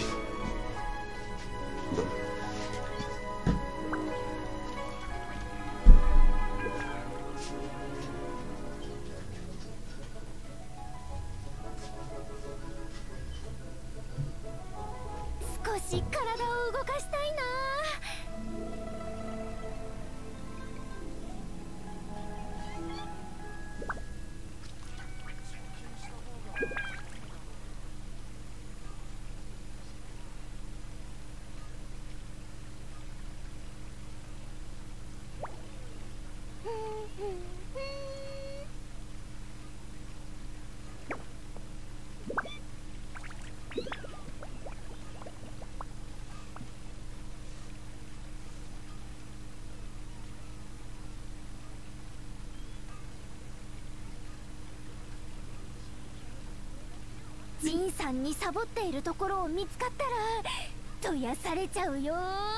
ジンさんにサボっているところを見つかったらとやされちゃうよ。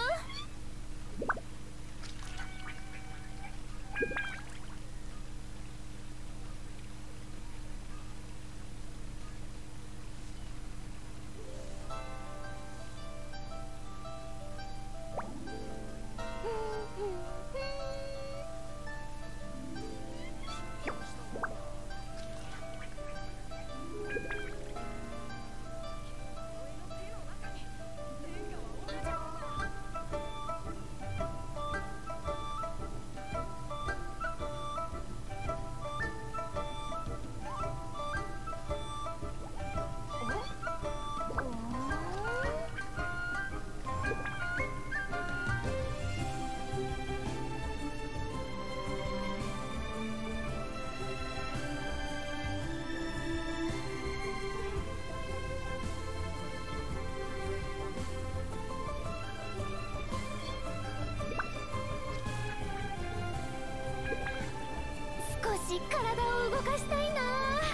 少し体を動かしたいな。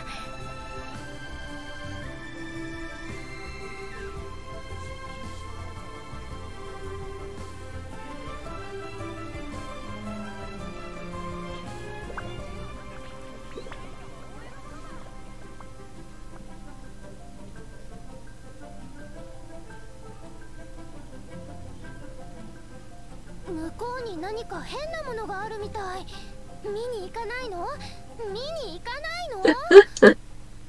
向こうに何か変なものがあるみたい。見に行かないの？見に行かないの？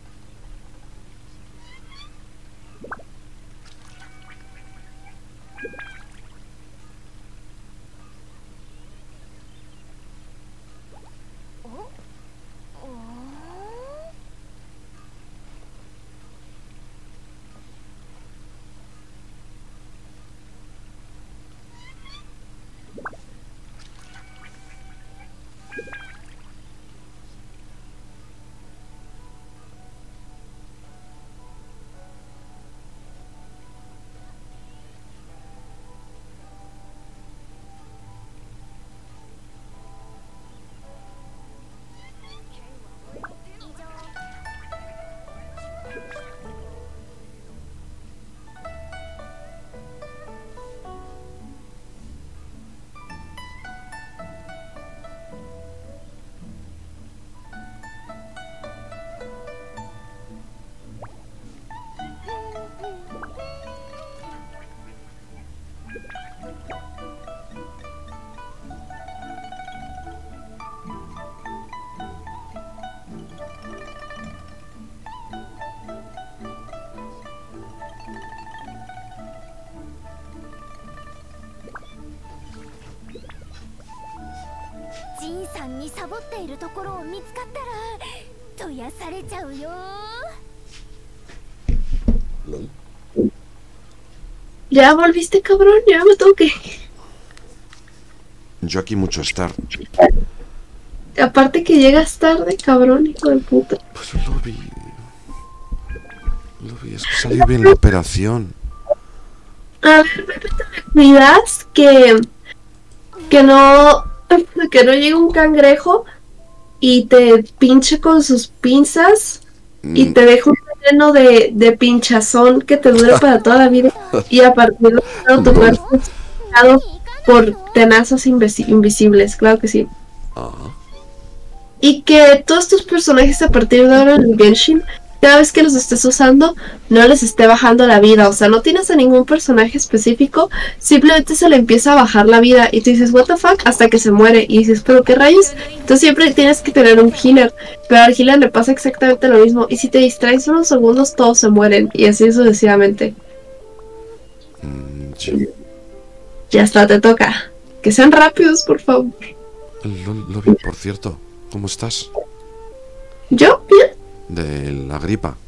ジンさんにサボっているところを見つかったらとやされちゃうよ。 Ya volviste, cabrón, ya me tengo que ir. Yo aquí mucho estar. Aparte que llegas tarde, cabrón, hijo de puta. Pues lo vi. Es que salió bien la operación. A ver, Pepe, te me cuidas que no llegue un cangrejo y te pinche con sus pinzas y te deje un veneno de pinchazón que te dure para toda la vida y a partir de ahí tu cuerpo es picado por tenazas invisibles, claro que sí. Ah, Y que todos tus personajes a partir de ahora en el Genshin, cada vez que los estés usando, no les esté bajando la vida. O sea, no tienes a ningún personaje específico, simplemente se le empieza a bajar la vida y tú dices, what the fuck, hasta que se muere. Y dices, pero qué rayos. Entonces siempre tienes que tener un healer, pero al healer le pasa exactamente lo mismo. Y si te distraes unos segundos, todos se mueren. Y así sucesivamente. sí. Ya está, te toca. Que sean rápidos, por favor. Lobby, por cierto, ¿cómo estás? ¿Yo? ¿Bien? De la gripa.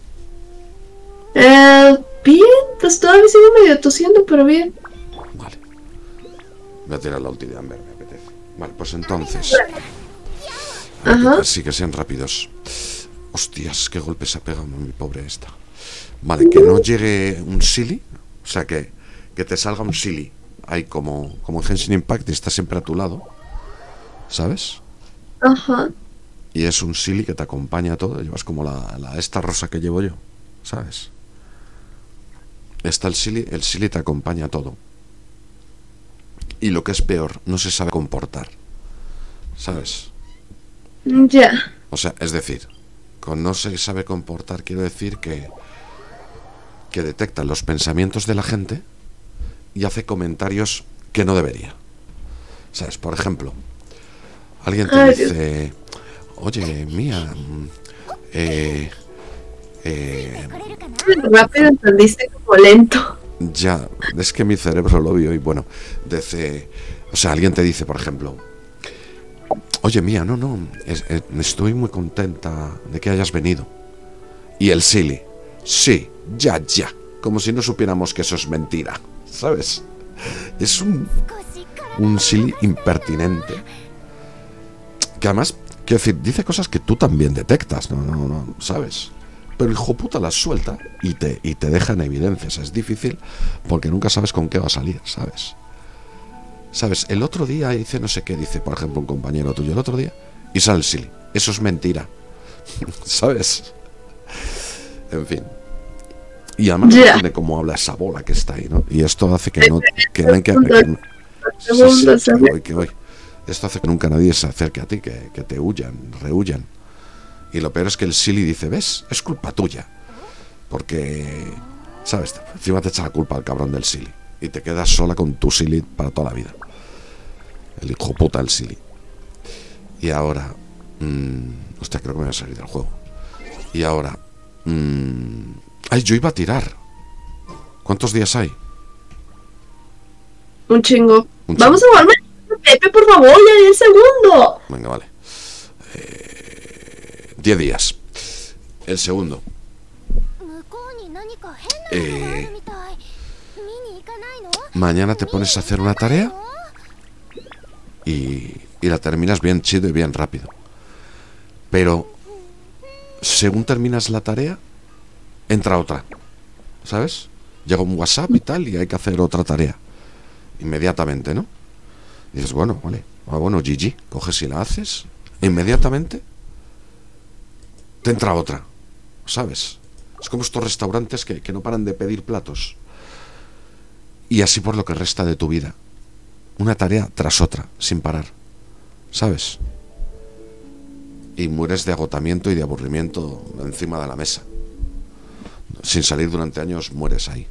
Bien, pues todavía sigo medio tosiendo, pero bien. Vale. Voy a tirar la ulti de Amber, me apetece. Vale, pues entonces. Ajá. Sí, que sean rápidos. Hostias, qué golpe se ha pegado mi pobre esta. Vale, que no llegue un silly. O sea, que te salga un silly. Ahí como en Genshin Impact y está siempre a tu lado. ¿Sabes? Ajá. Y es un silly que te acompaña a todo. Llevas como esta rosa que llevo yo. ¿Sabes? Está el silly te acompaña a todo. Y lo que es peor, no se sabe comportar. ¿Sabes? Ya. O sea, es decir, con no se sabe comportar quiero decir que detecta los pensamientos de la gente y hace comentarios que no debería. ¿Sabes? Por ejemplo, alguien te dice, oye, Mía, rápido entendiste como lento. ya, es que mi cerebro lo vio y bueno, dice, o sea, alguien te dice, por ejemplo, oye, Mía, no, estoy muy contenta de que hayas venido. Y el silly, sí, ya, como si no supiéramos que eso es mentira, ¿sabes? Es un silly impertinente. Que además, quiero decir, dice cosas que tú también detectas, no, ¿sabes? Pero el hijo puta las suelta y te deja en evidencias. Es difícil porque nunca sabes con qué va a salir, ¿sabes? ¿Sabes? El otro día hice no sé qué, dice, por ejemplo, un compañero tuyo, el otro día, y sale el silly. Eso es mentira. ¿Sabes? En fin. Y además no tiene cómo habla esa bola que está ahí, ¿no? Y esto hace que no... que voy. Esto hace que nunca nadie se acerque a ti, que te rehuyan. Y lo peor es que el silly dice, ¿ves? Es culpa tuya. Porque, ¿sabes? Encima te echa la culpa al cabrón del silly. Y te quedas sola con tu silly para toda la vida. El hijo puta del silly. Y ahora... hostia, creo que me voy a salir del juego. Y ahora... ay, yo iba a tirar. ¿Cuántos días hay? Un chingo. Vamos a jugar, Pepe, por favor, ya 10 segundos. Venga, vale. 10 días. El segundo. Mañana te pones a hacer una tarea y la terminas bien chido y bien rápido. Pero según terminas la tarea, entra otra. ¿Sabes? Llega un WhatsApp y tal y hay que hacer otra tarea. Inmediatamente, ¿no? Y dices, bueno, vale. Bueno, GG. Coges y la haces. Inmediatamente te entra otra. ¿Sabes? Es como estos restaurantes que no paran de pedir platos. Y así por lo que resta de tu vida. Una tarea tras otra, sin parar. ¿Sabes? Y mueres de agotamiento y de aburrimiento encima de la mesa. Sin salir durante años, mueres ahí.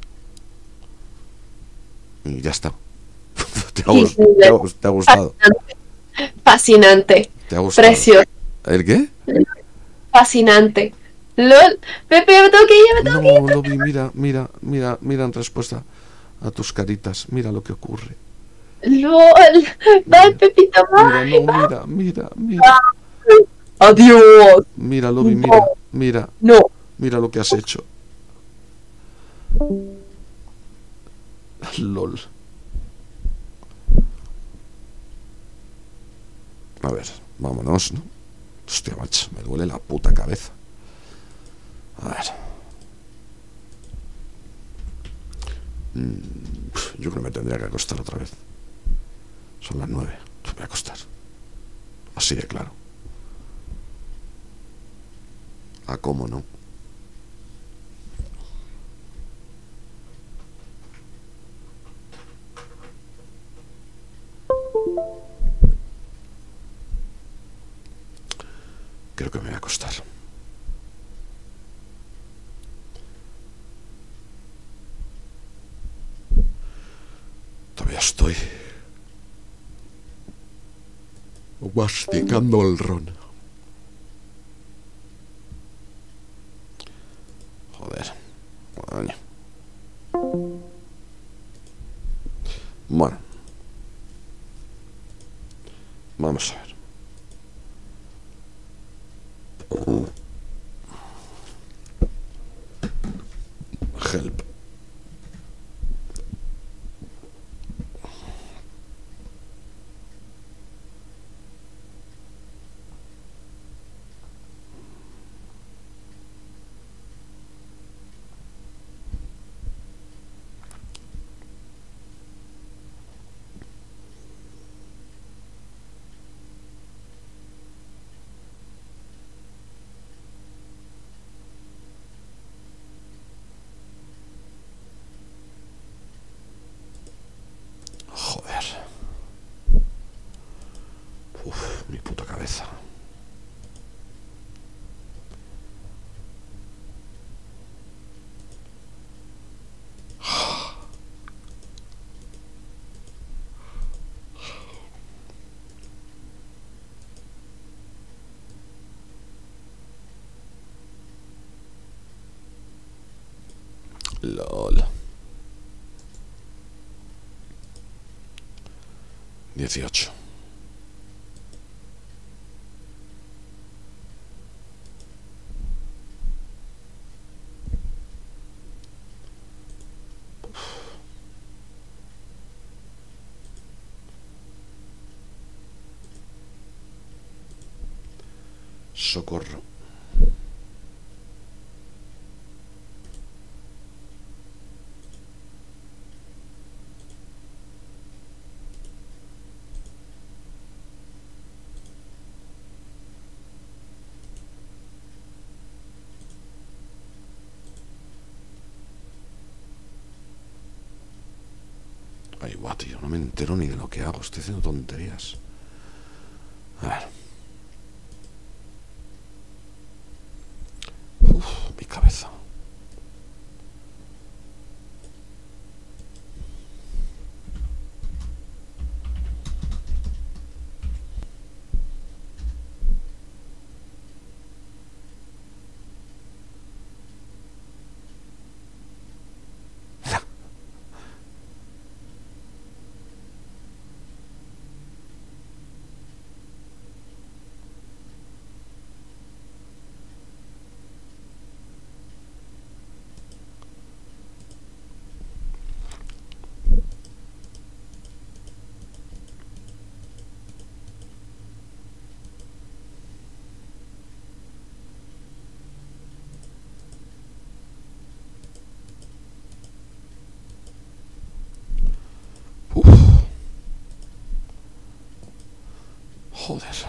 Y ya está. ¿Te ha gustado? Fascinante. ¿Te ha gustado? Precioso. ¿El qué? Fascinante. LOL. Pepe, ya me tengo que ir, No, Lobby, mira en respuesta a tus caritas. Mira lo que ocurre. LOL. Bye, Pepito, bye. Mira. Adiós. Mira, Lobby, mira. No. Mira lo que has hecho. LOL. A ver, vámonos, ¿no? Hostia, macho, me duele la puta cabeza. A ver. Yo creo que me tendría que acostar otra vez. Son las 9. Me voy a acostar. Así de claro. ¿A cómo no? Creo que me voy a acostar. Todavía estoy masticando el ron. Joder. Coño. Bueno. Vamos a ver. Help. Joder. Uf, mi puta cabeza. LOL. 18. Socorro. Ay, guau, tío, no me entero ni de lo que hago. Estoy haciendo tonterías. A ver. Uf, mi cabeza. Uf. Joder.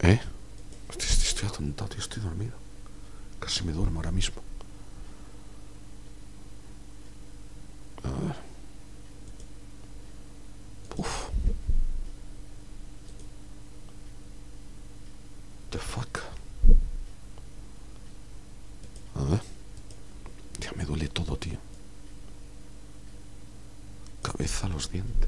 ¿Eh? Estoy atontado, tío, estoy dormido. Casi me duermo ahora mismo. A ver. Uf. The fuck. A ver. Ya me duele todo, tío. Cabeza, los dientes.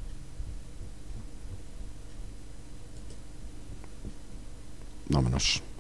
Vámonos.